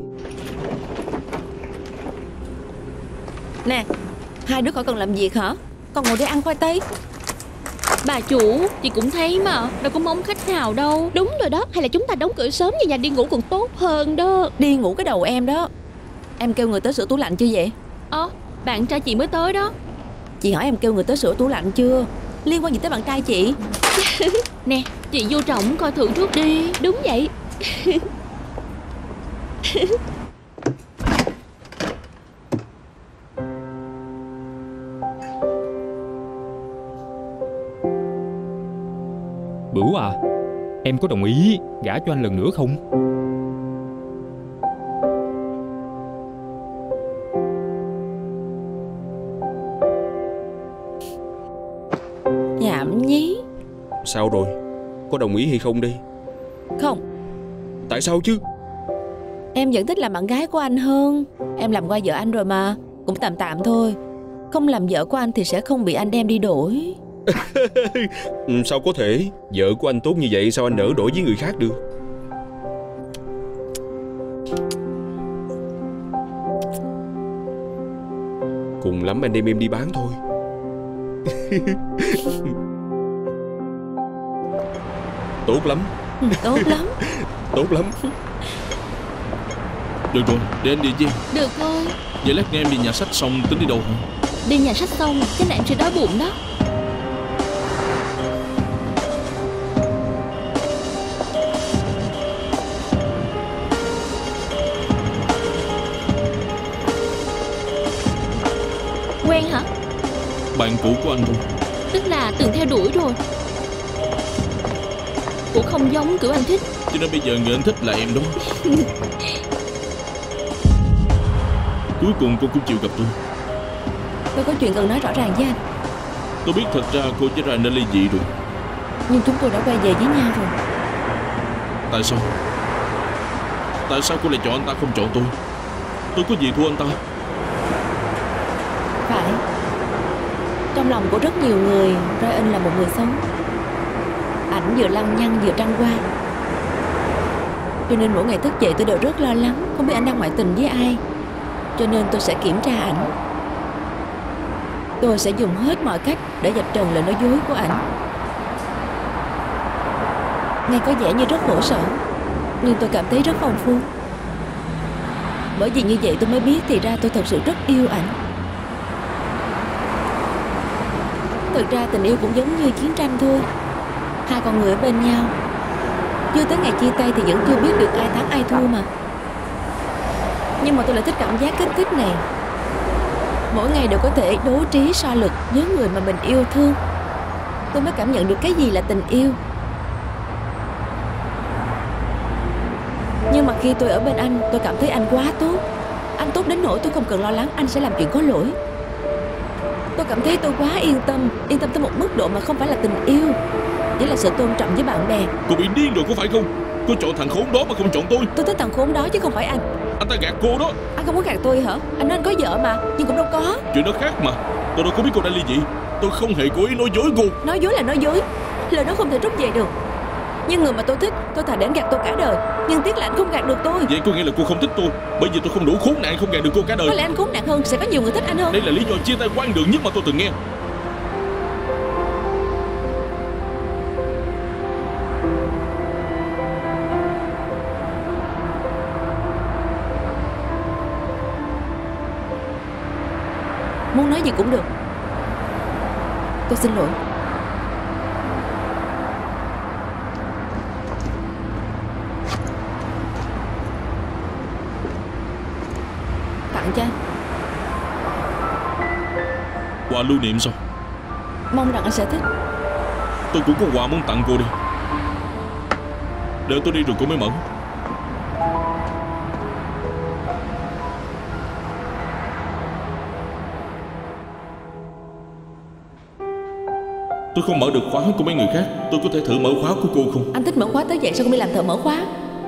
Nè, hai đứa khỏi cần làm việc hả? Con ngồi đây ăn khoai tây. Bà chủ, chị cũng thấy mà, đâu có mong khách nào đâu. Đúng rồi đó, hay là chúng ta đóng cửa sớm về nhà đi ngủ còn tốt hơn đó. Đi ngủ cái đầu em đó. Em kêu người tới sửa tủ lạnh chưa vậy? Ờ, bạn trai chị mới tới đó. Chị hỏi em kêu người tới sửa tủ lạnh chưa? Liên quan gì tới bạn trai chị? Nè, chị vô trọng coi thử trước đi. Đúng vậy. Bửu à, em có đồng ý gả cho anh lần nữa không? Nhảm nhí. Sao rồi? Có đồng ý hay không đi? Không. Tại sao chứ? Em vẫn thích làm bạn gái của anh hơn. Em làm qua vợ anh rồi mà. Cũng tạm tạm thôi. Không làm vợ của anh thì sẽ không bị anh đem đi đổi. Sao có thể? Vợ của anh tốt như vậy sao anh nỡ đổi với người khác được? Cùng lắm anh đem em đi bán thôi. Tốt lắm. Tốt lắm. Tốt lắm. Được rồi, để anh đi chứ. Được thôi. Vậy lát nghe em đi nhà sách xong tính đi đâu hả? Đi nhà sách xong chắc là em sẽ đói bụng đó. Quen hả? Bạn cũ của anh thôi. Tức là từng theo đuổi rồi. Cũng không giống kiểu anh thích. Cho nên bây giờ người anh thích là em đó. Cuối cùng cô cũng chịu gặp tôi. Tôi có chuyện cần nói rõ ràng với anh. Tôi biết thật ra cô với Ra nên ly dị rồi. Nhưng chúng tôi đã quay về với nhau rồi. Tại sao? Tại sao cô lại chọn anh ta không chọn tôi? Tôi có gì thua anh ta? Phải. Trong lòng của rất nhiều người, Ryan là một người sống. Ảnh vừa lăng nhăng vừa trăng qua. Cho nên mỗi ngày thức dậy tôi đều rất lo lắng, không biết anh đang ngoại tình với ai. Cho nên tôi sẽ kiểm tra ảnh. Tôi sẽ dùng hết mọi cách để dập trần lời nói dối của ảnh. Nghe có vẻ như rất khổ sở, nhưng tôi cảm thấy rất phong phú. Bởi vì như vậy tôi mới biết thì ra tôi thật sự rất yêu ảnh. Thực ra tình yêu cũng giống như chiến tranh thôi. Hai con người ở bên nhau, chưa tới ngày chia tay thì vẫn chưa biết được ai thắng ai thua mà. Nhưng mà tôi lại thích cảm giác kích thích này. Mỗi ngày đều có thể đấu trí so lực với người mà mình yêu thương. Tôi mới cảm nhận được cái gì là tình yêu. Nhưng mà khi tôi ở bên anh, tôi cảm thấy anh quá tốt. Anh tốt đến nỗi tôi không cần lo lắng anh sẽ làm chuyện có lỗi. Tôi cảm thấy tôi quá yên tâm. Yên tâm tới một mức độ mà không phải là tình yêu, chỉ là sự tôn trọng với bạn bè. Cô bị điên rồi có phải không? Cô chọn thằng khốn đó mà không chọn tôi. Tôi thích thằng khốn đó chứ không phải anh. Anh ta gạt cô đó. Anh không có gạt tôi hả? Anh nói anh có vợ mà, nhưng cũng đâu có. Chuyện đó khác mà. Tôi đâu có biết cô đã ly dị. Tôi không hề cố ý nói dối cô. Nói dối là nói dối, lời đó không thể rút về được. Nhưng người mà tôi thích, tôi thà để anh gạt tôi cả đời. Nhưng tiếc là anh không gạt được tôi. Vậy có nghĩa là cô không thích tôi, bởi vì tôi không đủ khốn nạn không gạt được cô cả đời. Có lẽ anh khốn nạn hơn, sẽ có nhiều người thích anh hơn. Đây là lý do chia tay quan đường nhất mà tôi từng nghe. Muốn nói gì cũng được. Tôi xin lỗi. Tặng cho anh. Quà lưu niệm sao? Mong rằng anh sẽ thích. Tôi cũng có quà muốn tặng cô đi. Đợi tôi đi rồi cô mới mở. Tôi không mở được khóa của mấy người khác. Tôi có thể thử mở khóa của cô không? Anh thích mở khóa tới vậy sao không đi làm thợ mở khóa?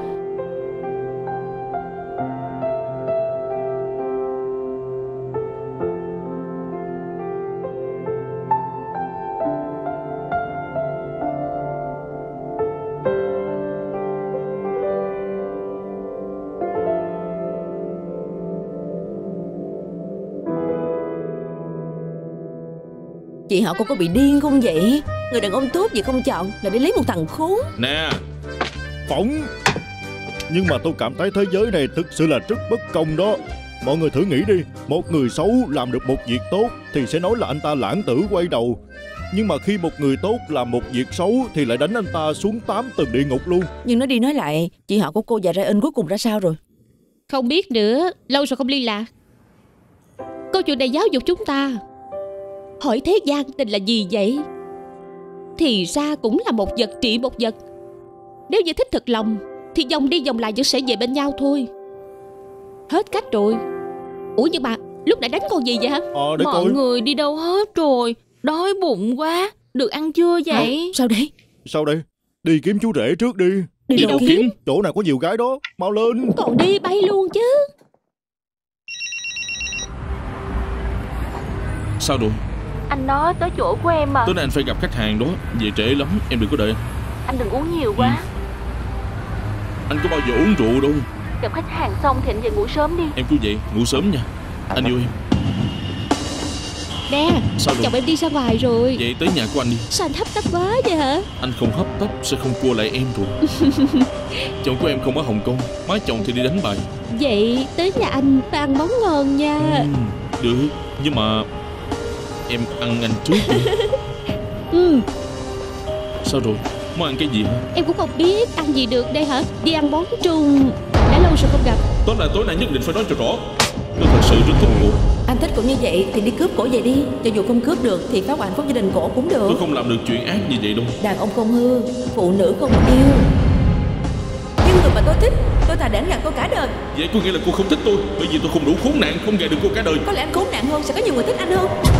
Chị họ cô có bị điên không vậy? Người đàn ông tốt gì không chọn, là để lấy một thằng khốn. Nè Phỏng. Nhưng mà tôi cảm thấy thế giới này thực sự là rất bất công đó. Mọi người thử nghĩ đi, một người xấu làm được một việc tốt thì sẽ nói là anh ta lãng tử quay đầu. Nhưng mà khi một người tốt làm một việc xấu thì lại đánh anh ta xuống tám tầng địa ngục luôn. Nhưng nói đi nói lại, chị họ của cô và Ryan cuối cùng ra sao rồi? Không biết nữa, lâu rồi không liên lạc. Câu chuyện này giáo dục chúng ta. Hỏi thế gian tình là gì vậy? Thì ra cũng là một vật trị một vật. Nếu như thích thật lòng thì vòng đi vòng lại vẫn sẽ về bên nhau thôi. Hết cách rồi. Ủa nhưng mà lúc nãy đánh con gì vậy hả? Ờ, để Mọi coi. người đi đâu hết rồi? Đói bụng quá. Được ăn chưa vậy? À, sao đấy? Sao đây? Đi kiếm chú rể trước đi. Đi, Đi đâu kiếm? kiếm? Chỗ nào có nhiều gái đó. Mau lên. Còn đi bay luôn chứ. sao rồi? Anh nói tới chỗ của em mà. Tối nay anh phải gặp khách hàng đó. Về trễ lắm, em đừng có đợi. Anh đừng uống nhiều quá. Ừ. Anh có bao giờ uống rượu đâu. Gặp khách hàng xong thì anh về ngủ sớm đi. Em cứ vậy, ngủ sớm nha. Anh yêu em. Nè, Sao rồi? chồng em đi ra ngoài rồi. Vậy tới nhà của anh đi. Sao anh hấp tấp quá vậy hả? Anh không hấp tấp sẽ không cua lại em rồi. Chồng của em không ở Hồng Kông, má chồng thì đi đánh bài. Vậy tới nhà anh phải ăn món ngon nha. Ừ, được, nhưng mà em ăn anh trước đi. Ừ. Sao rồi? Muốn ăn cái gì hả? Em cũng không biết ăn gì được đây hả? Đi ăn món Trung. Đã lâu rồi không gặp. Tối nay tối nay nhất định phải nói cho rõ. Tôi thật sự rất thích cô. Anh thích cũng như vậy thì đi cướp cổ về đi. Cho dù không cướp được thì phá hoại hạnh phúc gia đình cổ cũng được. Tôi không làm được chuyện ác như vậy đâu. Đàn ông không hư, phụ nữ không yêu. Nhưng người mà tôi thích, tôi thà để anh gạt tôi cả đời. Vậy có nghĩa là cô không thích tôi, bởi vì tôi không đủ khốn nạn không gạt được cô cả đời. Có lẽ anh khốn nạn hơn, sẽ có nhiều người thích anh hơn.